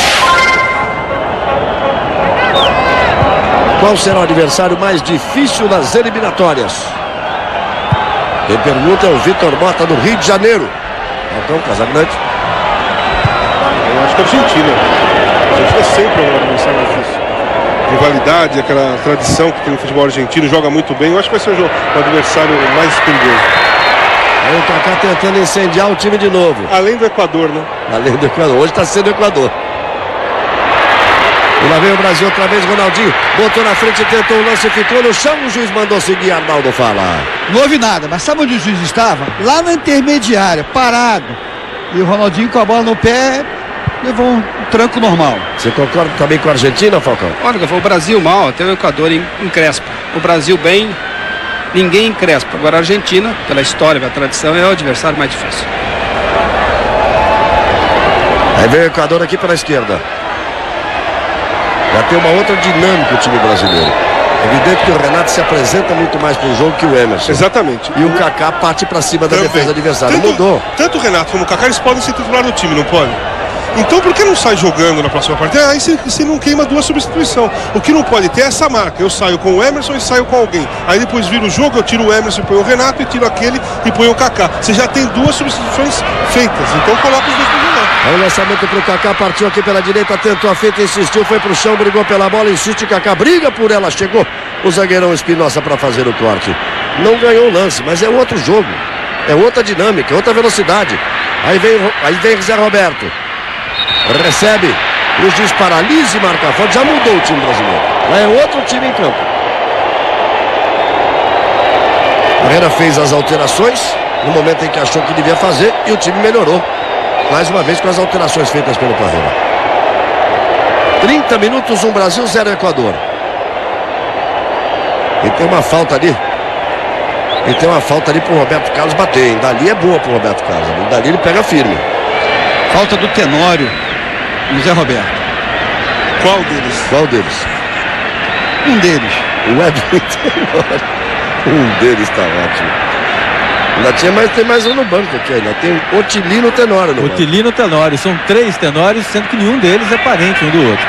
Qual será o adversário mais difícil nas eliminatórias? Quem pergunta é o Vitor Mota, do Rio de Janeiro. Então, Casagrande. Eu acho que a Argentina. A Argentina sempre é um adversário difícil. Rivalidade, aquela tradição que tem no futebol argentino, joga muito bem. Eu acho que vai ser o adversário mais perigoso. Aí o Kaká tentando incendiar o time de novo. Além do Equador, né? Além do Equador. Hoje está sendo o Equador. E lá vem o Brasil outra vez, Ronaldinho. Botou na frente, tentou o lance, ficou no chão. O juiz mandou seguir, Arnaldo fala. Não houve nada, mas sabe onde o juiz estava? Lá na intermediária, parado. E o Ronaldinho com a bola no pé levou um tranco normal. Você concorda também com a Argentina, Falcão? Olha, foi o Brasil mal, até o Equador encrespa. O Brasil bem, ninguém encrespa. Agora a Argentina, pela história, pela tradição, é o adversário mais difícil. Aí vem o Equador aqui pela esquerda. Já tem uma outra dinâmica o time brasileiro. Evidente que o Renato se apresenta muito mais para o jogo que o Emerson. Exatamente. E o Kaká parte para cima da defesa adversária. Mudou. Tanto o Renato como o Kaká, eles podem ser titular do time, não podem? Então por que não sai jogando na próxima partida? Aí você não queima 2 substituições. O que não pode ter é essa marca. Eu saio com o Emerson e saio com alguém. Aí depois vira o jogo, eu tiro o Emerson e ponho o Renato, e tiro aquele e ponho o Kaká. Você já tem 2 substituições feitas. Então coloca os 2 para jogar. Aí o lançamento pro Kaká, partiu aqui pela direita, tentou a feita, insistiu, foi pro chão, brigou pela bola, insiste, Kaká briga por ela, chegou o zagueirão Espinosa para fazer o corte. Não ganhou o lance, mas é outro jogo. É outra dinâmica, outra velocidade. Aí vem Zé Roberto. Recebe, o juiz paralisa e marca fora. Já mudou o time brasileiro. Lá é outro time em campo. Herrera fez as alterações no momento em que achou que devia fazer e o time melhorou. Mais uma vez com as alterações feitas pelo Parreira. 30 minutos, 1 Brasil, 0 Equador. E tem uma falta ali. E tem uma falta ali pro Roberto Carlos bater, hein? Dali é boa pro Roberto Carlos. Dali ele pega firme. Falta do Tenório no Zé Roberto. Qual deles? Qual deles? Um deles. O Edwin Tenório. Um deles tá ótimo. Ainda tem mais um no banco aqui. Ainda tem o Otilino Tenório no banco. Otilino Tenório. São 3 Tenórios, sendo que nenhum deles é parente um do outro.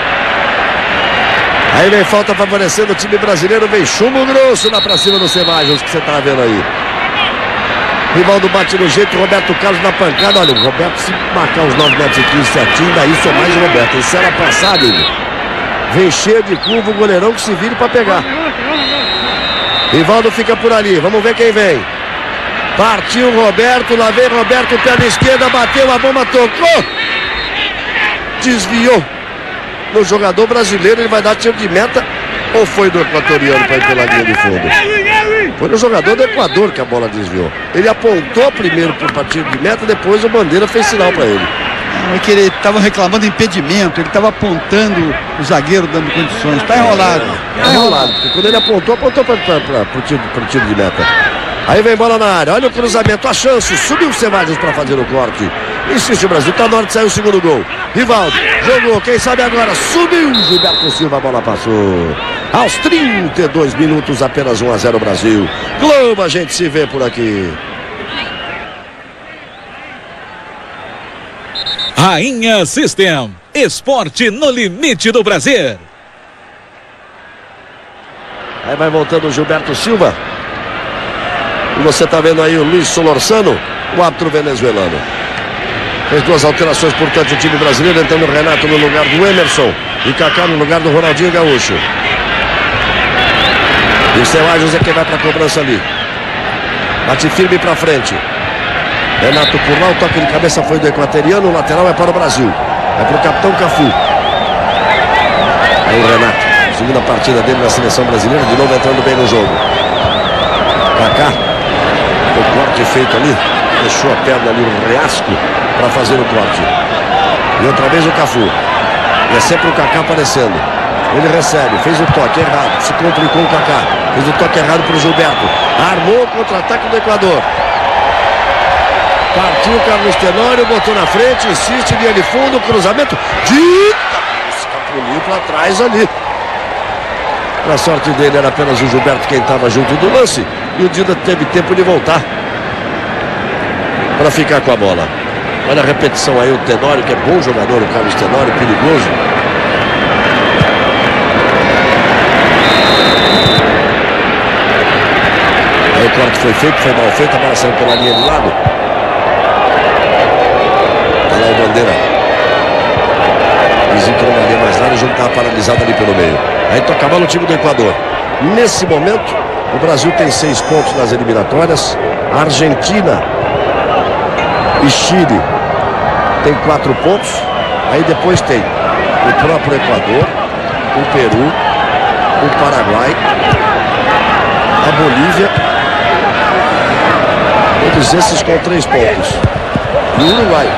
Aí vem falta favorecendo o time brasileiro. Vem chumbo grosso lá pra cima do Ceballos, que você tá vendo aí. Rivaldo bate no jeito, Roberto Carlos na pancada. Olha, o Roberto, se marcar os 9 metros e 15 certinho, daí só mais o Roberto. Isso era passado, ele. Vem cheio de curva, o goleirão que se vire pra pegar. Rivaldo fica por ali, vamos ver quem vem. Partiu Roberto, lá vem Roberto, perna esquerda, bateu, a bomba tocou. Desviou no jogador brasileiro, ele vai dar tiro de meta. Ou foi do equatoriano para ir pela linha de fundo? Foi no jogador do Equador que a bola desviou. Ele apontou primeiro para o tiro de meta, depois o Bandeira fez sinal para ele. é que ele estava reclamando impedimento, ele estava apontando o zagueiro dando condições. Está enrolado. Tá enrolado, porque quando ele apontou pro tiro de meta. Aí vem bola na área, olha o cruzamento, a chance, subiu o Ceballos para fazer o corte. Insiste o Brasil, tá na hora de sair o segundo gol. Rivaldo, jogou, quem sabe agora, subiu, Gilberto Silva, a bola passou. Aos 32 minutos, apenas 1-0 Brasil. Globo, a gente se vê por aqui. Rainha System, esporte no limite do prazer. Aí vai voltando o Gilberto Silva. E você está vendo aí o Luiz Solorzano, o árbitro venezuelano. Fez duas alterações, portanto, o time brasileiro, entrando o Renato no lugar do Emerson e Kaká no lugar do Ronaldinho Gaúcho. E o Ceballos é quem vai para a cobrança ali. Bate firme para frente. Renato por lá, o toque de cabeça foi do equatoriano, o lateral é para o Brasil. É para o capitão Cafu. Aí o Renato, segunda partida dele na seleção brasileira, de novo entrando bem no jogo. Kaká, o corte feito ali, deixou a perna ali, o Riasco, para fazer o corte. E outra vez o Cafu. E é sempre o Kaká aparecendo. Ele recebe, fez o toque errado, se complicou o Kaká. Fez o toque errado para o Gilberto. Armou o contra-ataque do Equador. Partiu o Carlos Tenório, botou na frente, insiste, linha de fundo, cruzamento. Escapuliu para trás ali. Na sorte dele era apenas o Gilberto quem estava junto do lance. E o Dida teve tempo de voltar para ficar com a bola. Olha a repetição aí, o Tenório, que é bom jogador, o Carlos Tenório, perigoso. Aí o corte foi feito, foi mal feito, a bola saiu pela linha de lado. Tá lá o Bandeira. Desentrou na linha mais larga, o jogo estava paralisado ali pelo meio. Aí toca a bola o time do Equador. Nesse momento, o Brasil tem 6 pontos nas eliminatórias. A Argentina e Chile tem 4 pontos. Aí depois tem o próprio Equador, o Peru, o Paraguai, a Bolívia. Todos esses com 3 pontos. E o Uruguai.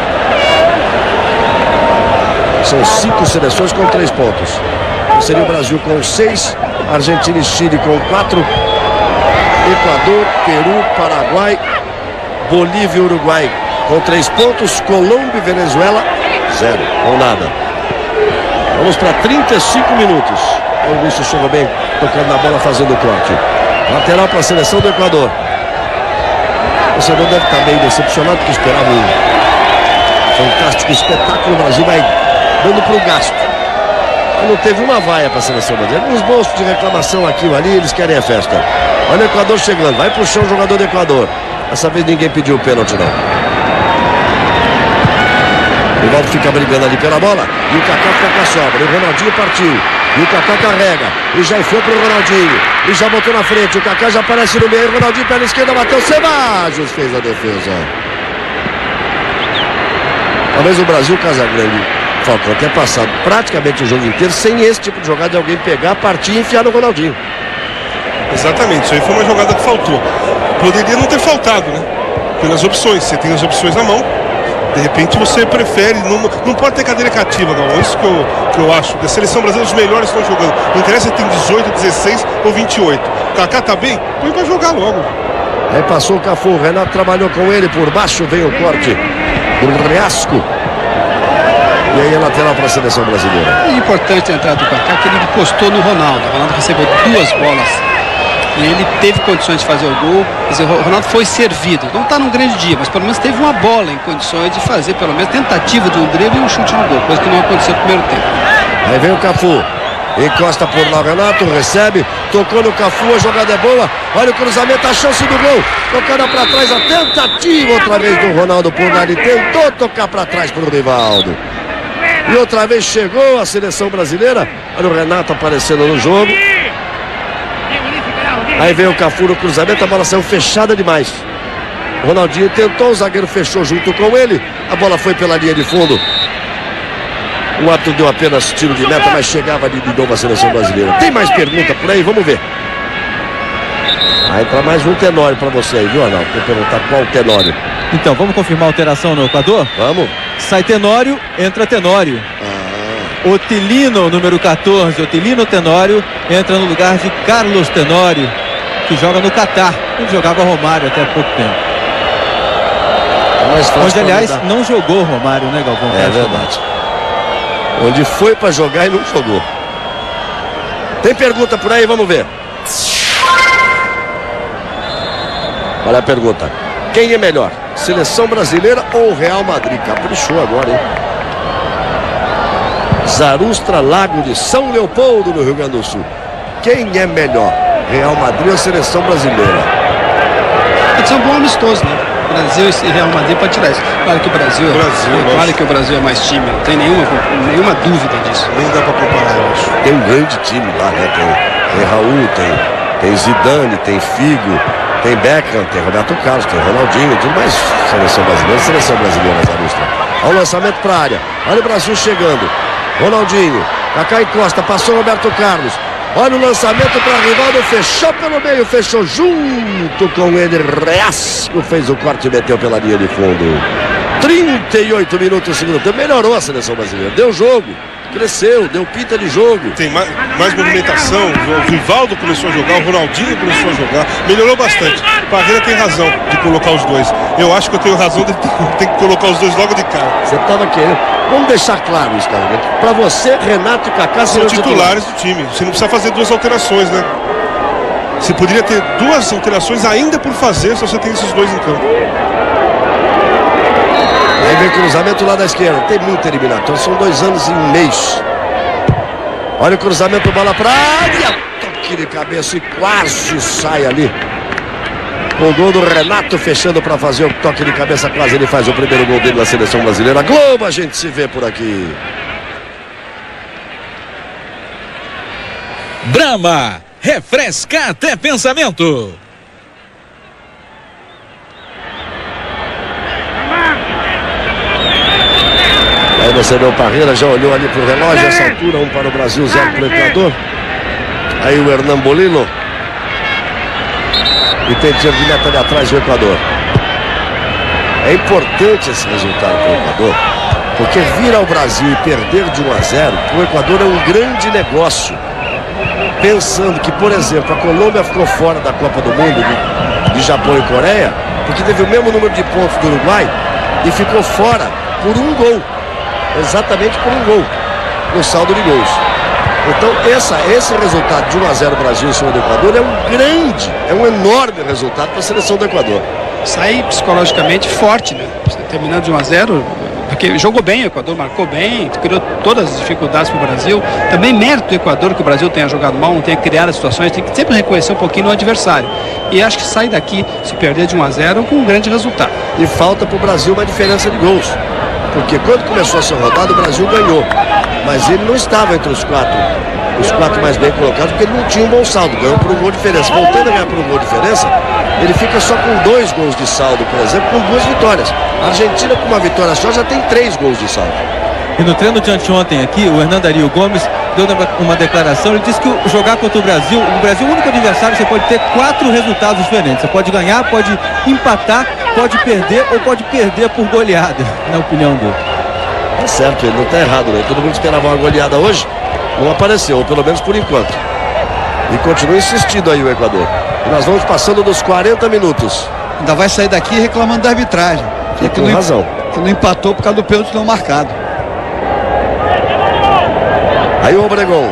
São 5 seleções com 3 pontos. Seria o Brasil com 6, Argentina e Chile com 4, Equador, Peru, Paraguai, Bolívia e Uruguai com 3 pontos, Colômbia e Venezuela 0, ou nada. Vamos para 35 minutos. O Luiz chegou bem, tocando na bola, fazendo o corte. Lateral para a seleção do Equador. O torcedor deve estar meio decepcionado, porque esperava um fantástico espetáculo. O Brasil vai dando para o gasto. Não teve uma vaia para a seleção brasileira. Uns bolsos de reclamação aqui ou ali, eles querem a festa. Olha o Equador chegando, vai pro chão o jogador do Equador. Dessa vez ninguém pediu o pênalti não. O Rivaldo fica brigando ali pela bola e o Kaká fica com a sobra. E o Ronaldinho partiu. E o Kaká carrega. E já enfiou pro Ronaldinho. E já botou na frente. O Kaká já aparece no meio. O Ronaldinho pela esquerda bateu. Ceballos fez a defesa. Talvez o Brasil, Casagrande, Falcão, tenha passado praticamente o jogo inteiro sem esse tipo de jogada de alguém pegar, partir e enfiar no Ronaldinho. Exatamente, isso aí foi uma jogada que faltou. Poderia não ter faltado, né? Pelas opções, você tem as opções na mão. De repente você prefere, não pode ter cadeira cativa, não. Isso que eu acho. A seleção brasileira, os melhores estão jogando. Não interessa se tem 18, 16 ou 28. O Kaká tá bem? Põe pra jogar logo. Aí passou o Cafu, o Renato trabalhou com ele por baixo, veio o corte do Riasco. E aí é lateral para a seleção brasileira. É importante a entrada do Kaká, que ele encostou no Ronaldo. O Ronaldo recebeu 2 bolas e ele teve condições de fazer o gol. Quer dizer, o Ronaldo foi servido. Não está num grande dia, mas pelo menos teve uma bola em condições de fazer pelo menos tentativa de um drible e um chute no gol, coisa que não aconteceu no primeiro tempo. Aí vem o Cafu, encosta por lá o Renato, recebe, tocou no Cafu, a jogada é boa. Olha o cruzamento, a chance do gol. Tocada para trás, a tentativa outra vez do Ronaldo por lá. Ele tentou tocar para trás para o Rivaldo. E outra vez chegou a seleção brasileira. Olha o Renato aparecendo no jogo. Aí vem o Cafu no cruzamento, a bola saiu fechada demais. O Ronaldinho tentou, o zagueiro fechou junto com ele. A bola foi pela linha de fundo. O árbitro deu apenas tiro de meta, mas chegava de novo a seleção brasileira. Tem mais pergunta por aí? Vamos ver. Aí entra mais um Tenório para você aí, viu, Arnaldo? Vou perguntar qual o Tenório. Então, vamos confirmar a alteração no Equador? Vamos. Sai Tenório, entra Tenório. Otilino, número 14, Otilino Tenório, entra no lugar de Carlos Tenório, que joga no Catar, onde jogava Romário até há pouco tempo. Onde, aliás, não jogou Romário, né, Galvão? É verdade. Onde foi para jogar e não jogou. Tem pergunta por aí, vamos ver. Olha a pergunta. Quem é melhor? Seleção brasileira ou Real Madrid? Caprichou agora, hein? Zarustra Lago de São Leopoldo, no Rio Grande do Sul. Quem é melhor? Real Madrid ou Seleção brasileira? Pode ser um bom amistoso, né? Brasil e Real Madrid pode tirar isso. Claro que o Brasil é mais time, não tem nenhuma dúvida disso. Nem dá pra comparar, eu acho. Tem um grande time lá, né? Tem Raul, tem Zidane, tem Figo, tem Beckham, tem Roberto Carlos, tem Ronaldinho, tudo mais. Seleção brasileira, Zarustra. Olha o lançamento pra área. Olha o Brasil chegando. Ronaldinho, Kaká e Costa, passou Roberto Carlos. Olha o lançamento para Rivaldo, fechou pelo meio, fechou junto com ele. Reasco fez o corte e meteu pela linha de fundo. 38 minutos, segundo tempo. Melhorou a seleção brasileira, deu jogo, cresceu, deu pinta de jogo. Tem mais movimentação. O Rivaldo começou a jogar, o Ronaldinho começou a jogar. Melhorou bastante. Parreira tem razão de colocar os dois. Eu acho que eu tenho razão de ter que colocar os dois logo de cara. Você estava querendo. Vamos deixar claro isso, cara. Para você, Renato e Kaká são titulares do time. Você não precisa fazer duas alterações, né? Você poderia ter duas alterações ainda por fazer se você tem esses dois em campo. Aí vem cruzamento lá da esquerda. Tem muita eliminatória. São 2 anos e um mês. Olha o cruzamento, bola pra área. Toque de cabeça e quase sai ali. O gol do Renato fechando para fazer o toque de cabeça. Quase ele faz o primeiro gol dele na seleção brasileira. Globo, a gente se vê por aqui. Brahma, refresca até pensamento. Aí você vê o Parreira, já olhou ali pro relógio. Essa altura, 1 para o Brasil, 0 para o Equador. Aí o Hernan Bolino. E tem tiro de meta ali atrás do Equador. É importante esse resultado para o Equador, porque vir ao Brasil e perder de 1-0 para o Equador é um grande negócio. Pensando que, por exemplo, a Colômbia ficou fora da Copa do Mundo de Japão e Coreia, porque teve o mesmo número de pontos do Uruguai e ficou fora por 1 gol. Exatamente por 1 gol no saldo de gols. Então esse resultado de 1-0 Brasil em cima do Equador é um enorme resultado para a seleção do Equador. Sai psicologicamente forte, né? Terminando de 1-0, porque jogou bem o Equador, marcou bem, criou todas as dificuldades para o Brasil. Também mérito do Equador que o Brasil tenha jogado mal, não tenha criado as situações, tem que sempre reconhecer um pouquinho no adversário. E acho que sai daqui, se perder de 1-0, com um grande resultado. E falta para o Brasil uma diferença de gols. Porque quando começou a ser rodado, o Brasil ganhou. Mas ele não estava entre os quatro mais bem colocados, porque ele não tinha um bom saldo. Ganhou por 1 gol de diferença. Voltando a ganhar por 1 gol de diferença, ele fica só com 2 gols de saldo, por exemplo, com 2 vitórias. A Argentina, com uma vitória só, já tem 3 gols de saldo. E no treino de anteontem aqui, o Hernan Dario Gomes deu uma declaração. Ele disse que jogar contra o Brasil é o único adversário, você pode ter 4 resultados diferentes. Você pode ganhar, pode empatar, pode perder ou pode perder por goleada, na opinião dele. Tá certo, ele não tá errado, né? Todo mundo esperava uma goleada hoje, não apareceu, ou pelo menos por enquanto. E continua insistindo aí o Equador. E nós vamos passando dos 40 minutos. Ainda vai sair daqui reclamando da arbitragem. E com razão. Que não empatou por causa do pênalti não marcado. Aí o Obregón.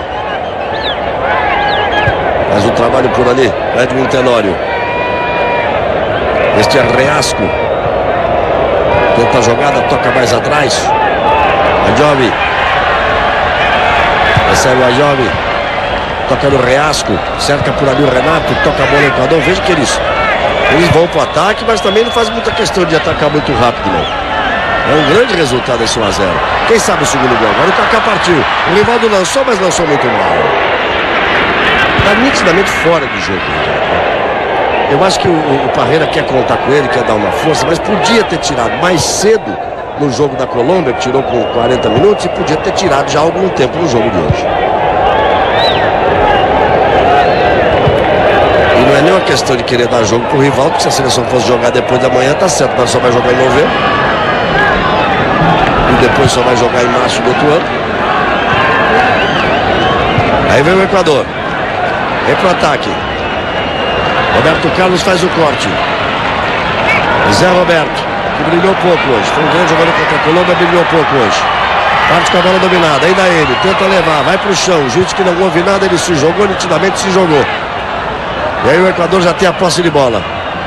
Faz o trabalho por ali. Edwin Tenório. Este é Reasco. Tenta a jogada, toca mais atrás. Ayobi. Recebe o Ayobi. Toca no Reasco. Cerca por ali o Renato. Toca a bola no Equador. Veja que eles vão para o ataque, mas também não faz muita questão de atacar muito rápido, não. É um grande resultado esse 1-0. Quem sabe o segundo gol? Agora o Kaká partiu. O Rivaldo lançou, mas lançou muito mal. Está nitidamente fora do jogo. Eu acho que o Parreira quer contar com ele, quer dar uma força, mas podia ter tirado mais cedo no jogo da Colômbia, que tirou com 40 minutos, e podia ter tirado já há algum tempo no jogo de hoje. E não é nem uma questão de querer dar jogo pro Rivaldo, porque se a seleção fosse jogar depois da manhã, tá certo, mas só vai jogar em novembro. E depois só vai jogar em março do outro ano. Aí vem o Equador. Vem pro ataque. Roberto Carlos faz o corte. Zé Roberto, que brilhou pouco hoje. Foi um grande jogador contra a Colômbia, brilhou pouco hoje. Parte com a bola dominada, ainda ele, tenta levar, vai pro chão. O juiz que não ouve nada, ele se jogou, nitidamente se jogou. E aí o Equador já tem a posse de bola.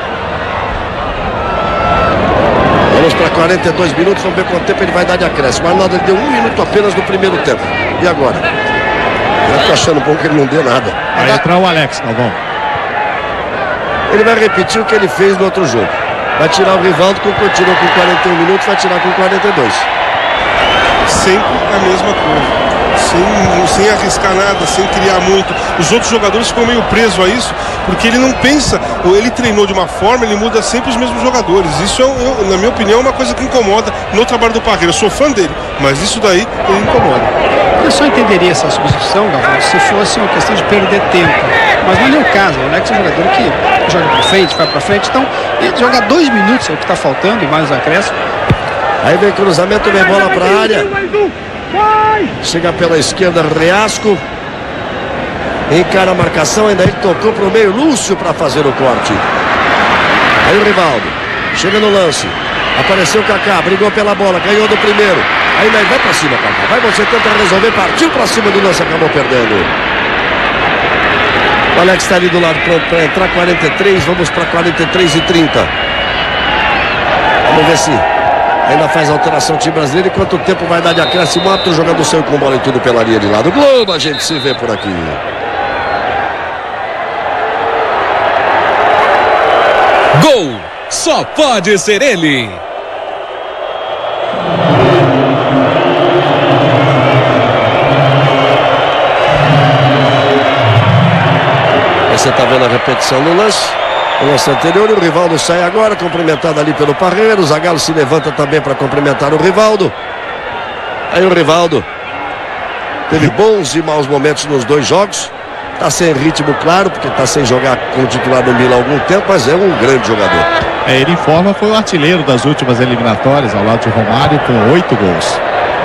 Vamos para 42 minutos, vamos ver quanto tempo ele vai dar de acréscimo. O Arnaldo deu 1 minuto apenas no primeiro tempo. E agora? Eu tô achando bom que ele não dê nada. Vai entrar o Alex, Galvão. Ele vai repetir o que ele fez no outro jogo. Vai tirar o Rivaldo, que continuou com 41 minutos, vai tirar com 42. Sempre a mesma coisa. Sem arriscar nada, sem criar muito. Os outros jogadores ficam meio presos a isso, porque ele não pensa, ou ele treinou de uma forma, ele muda sempre os mesmos jogadores. Isso, na minha opinião, é uma coisa que incomoda no trabalho do Parreira. Eu sou fã dele, mas isso daí ele incomoda. Eu só entenderia essa substituição, Galvão, se fosse uma questão de perder tempo. Mas não é o caso. O Alex é um jogador que joga pra frente, vai pra frente. Então, ele jogar 2 minutos é o que tá faltando, e mais um acréscimo. Aí vem cruzamento, vem bola para a área. Chega pela esquerda, Reasco. Encara a marcação, ainda ele tocou para o meio, Lúcio para fazer o corte. Aí o Rivaldo. Chega no lance. Apareceu o Kaká, brigou pela bola, ganhou do primeiro. Aí vai para cima, Kaká. Vai, você tenta resolver, partiu para cima do lance, acabou perdendo. O Alex está ali do lado para entrar, 43, vamos para 43 e 30. Vamos ver se ainda faz alteração o time brasileiro e quanto tempo vai dar de acréscimo. O jogador saiu com bola e tudo pela linha de lado. Globo, a gente se vê por aqui. Gol! Só pode ser ele! Você está vendo a repetição no lance. O lance anterior, e o Rivaldo sai agora, cumprimentado ali pelo Parreira. O Zagallo se levanta também para cumprimentar o Rivaldo. Aí o Rivaldo teve bons e maus momentos nos 2 jogos. Está sem ritmo, claro, porque está sem jogar como titular no Milan há algum tempo, mas é um grande jogador. Ele em forma, foi o artilheiro das últimas eliminatórias, ao lado de Romário, com 8 gols.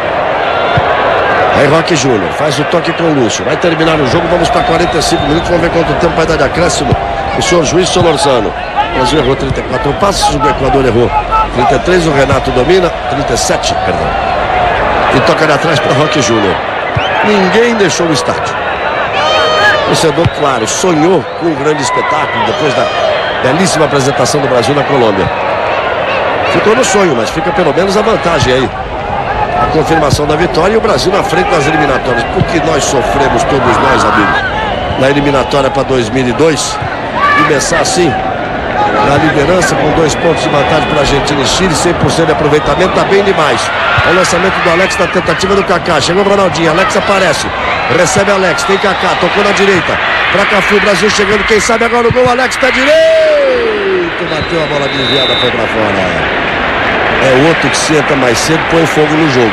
Aí Roque Júnior faz o toque com o Lúcio. Vai terminar o jogo, vamos para 45 minutos, vamos ver quanto tempo vai dar de acréscimo. O senhor juiz Solorzano. O Brasil errou 34 passos, o Equador errou 33, o Renato domina, 37, perdão. E toca ali atrás para Roque Júnior. Ninguém deixou o estádio. O torcedor, claro, sonhou com um grande espetáculo depois da belíssima apresentação do Brasil na Colômbia. Ficou no sonho, mas fica pelo menos a vantagem aí. A confirmação da vitória e o Brasil na frente das eliminatórias. Porque nós sofremos, todos nós, amigo, na eliminatória para 2002. Começar assim, na liderança, com 2 pontos de vantagem para a Argentina e Chile, 100% de aproveitamento, tá bem demais. O lançamento do Alex na tentativa do Kaká. Chegou o Ronaldinho, Alex aparece. Recebe Alex, tem Kaká, tocou na direita. Pra Cafu, o Brasil chegando, quem sabe agora o gol, Alex pé direito. Bateu a bola desviada, foi pra fora. É outro que se entra mais cedo, põe fogo no jogo.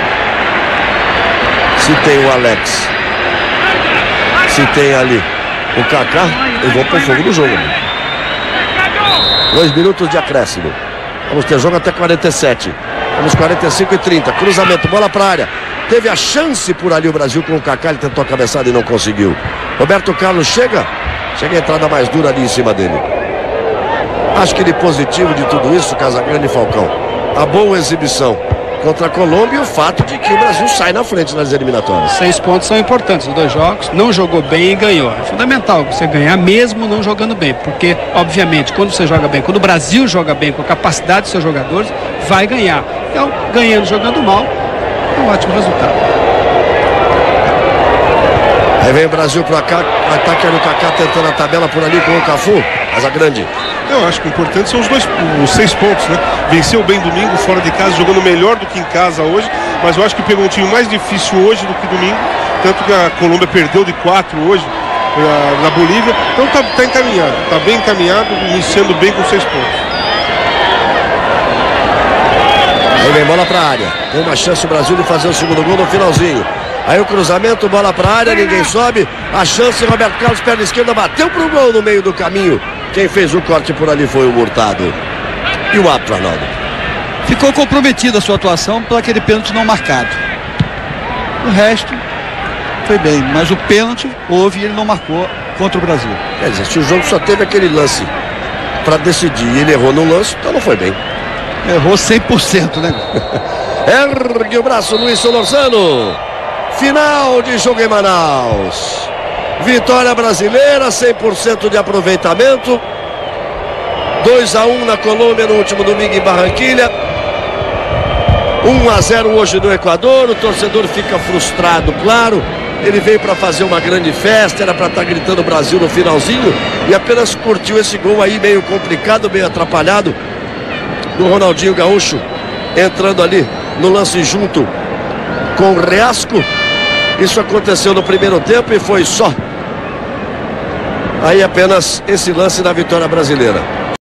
Se tem o Alex, se tem ali o Kaká, eu vou pôr fogo no jogo. 2 minutos de acréscimo. Vamos ter jogo até 47. Vamos 45 e 30. Cruzamento, bola pra área. Teve a chance por ali o Brasil com o Kaká, ele tentou a cabeçada e não conseguiu. Roberto Carlos chega a entrada mais dura ali em cima dele. Acho que de positivo de tudo isso, Casagrande e Falcão, a boa exibição contra a Colômbia e o fato de que o Brasil sai na frente nas eliminatórias. 6 pontos são importantes nos 2 jogos, não jogou bem e ganhou. É fundamental você ganhar mesmo não jogando bem, porque obviamente quando você joga bem, quando o Brasil joga bem com a capacidade dos seus jogadores, vai ganhar. Então, ganhando, jogando mal, é um ótimo resultado. Aí vem o Brasil para cá, ataque no Kaká tentando a tabela por ali com o Cafu, Casagrande. Eu acho que o importante são os 6 pontos, né? Venceu bem domingo, fora de casa, jogando melhor do que em casa hoje, mas eu acho que pegou um time mais difícil hoje do que domingo, tanto que a Colômbia perdeu de 4 hoje na Bolívia, então tá encaminhado, tá bem encaminhado, iniciando bem com 6 pontos. Aí vem bola pra área, tem uma chance o Brasil de fazer o segundo gol no finalzinho. Aí o cruzamento, bola pra área, ninguém sobe, a chance, Roberto Carlos, perna esquerda, bateu pro gol no meio do caminho. Quem fez o corte por ali foi o Hurtado. E o árbitro, Arnaldo? ficou comprometida a sua atuação por aquele pênalti não marcado. O resto foi bem, mas o pênalti houve e ele não marcou contra o Brasil. Quer dizer, se o jogo só teve aquele lance para decidir e ele errou no lance, então não foi bem. Errou 100%, né? Ergue o braço, Luiz Solorzano. Final de jogo em Manaus. Vitória brasileira, 100% de aproveitamento. 2-1 na Colômbia no último domingo em Barranquilha. 1-0 hoje no Equador. O torcedor fica frustrado, claro. Ele veio para fazer uma grande festa, era para estar gritando Brasil no finalzinho e apenas curtiu esse gol aí meio complicado, meio atrapalhado do Ronaldinho Gaúcho, entrando ali no lance junto com o Reasco. Isso aconteceu no primeiro tempo e foi só aí apenas esse lance da vitória brasileira.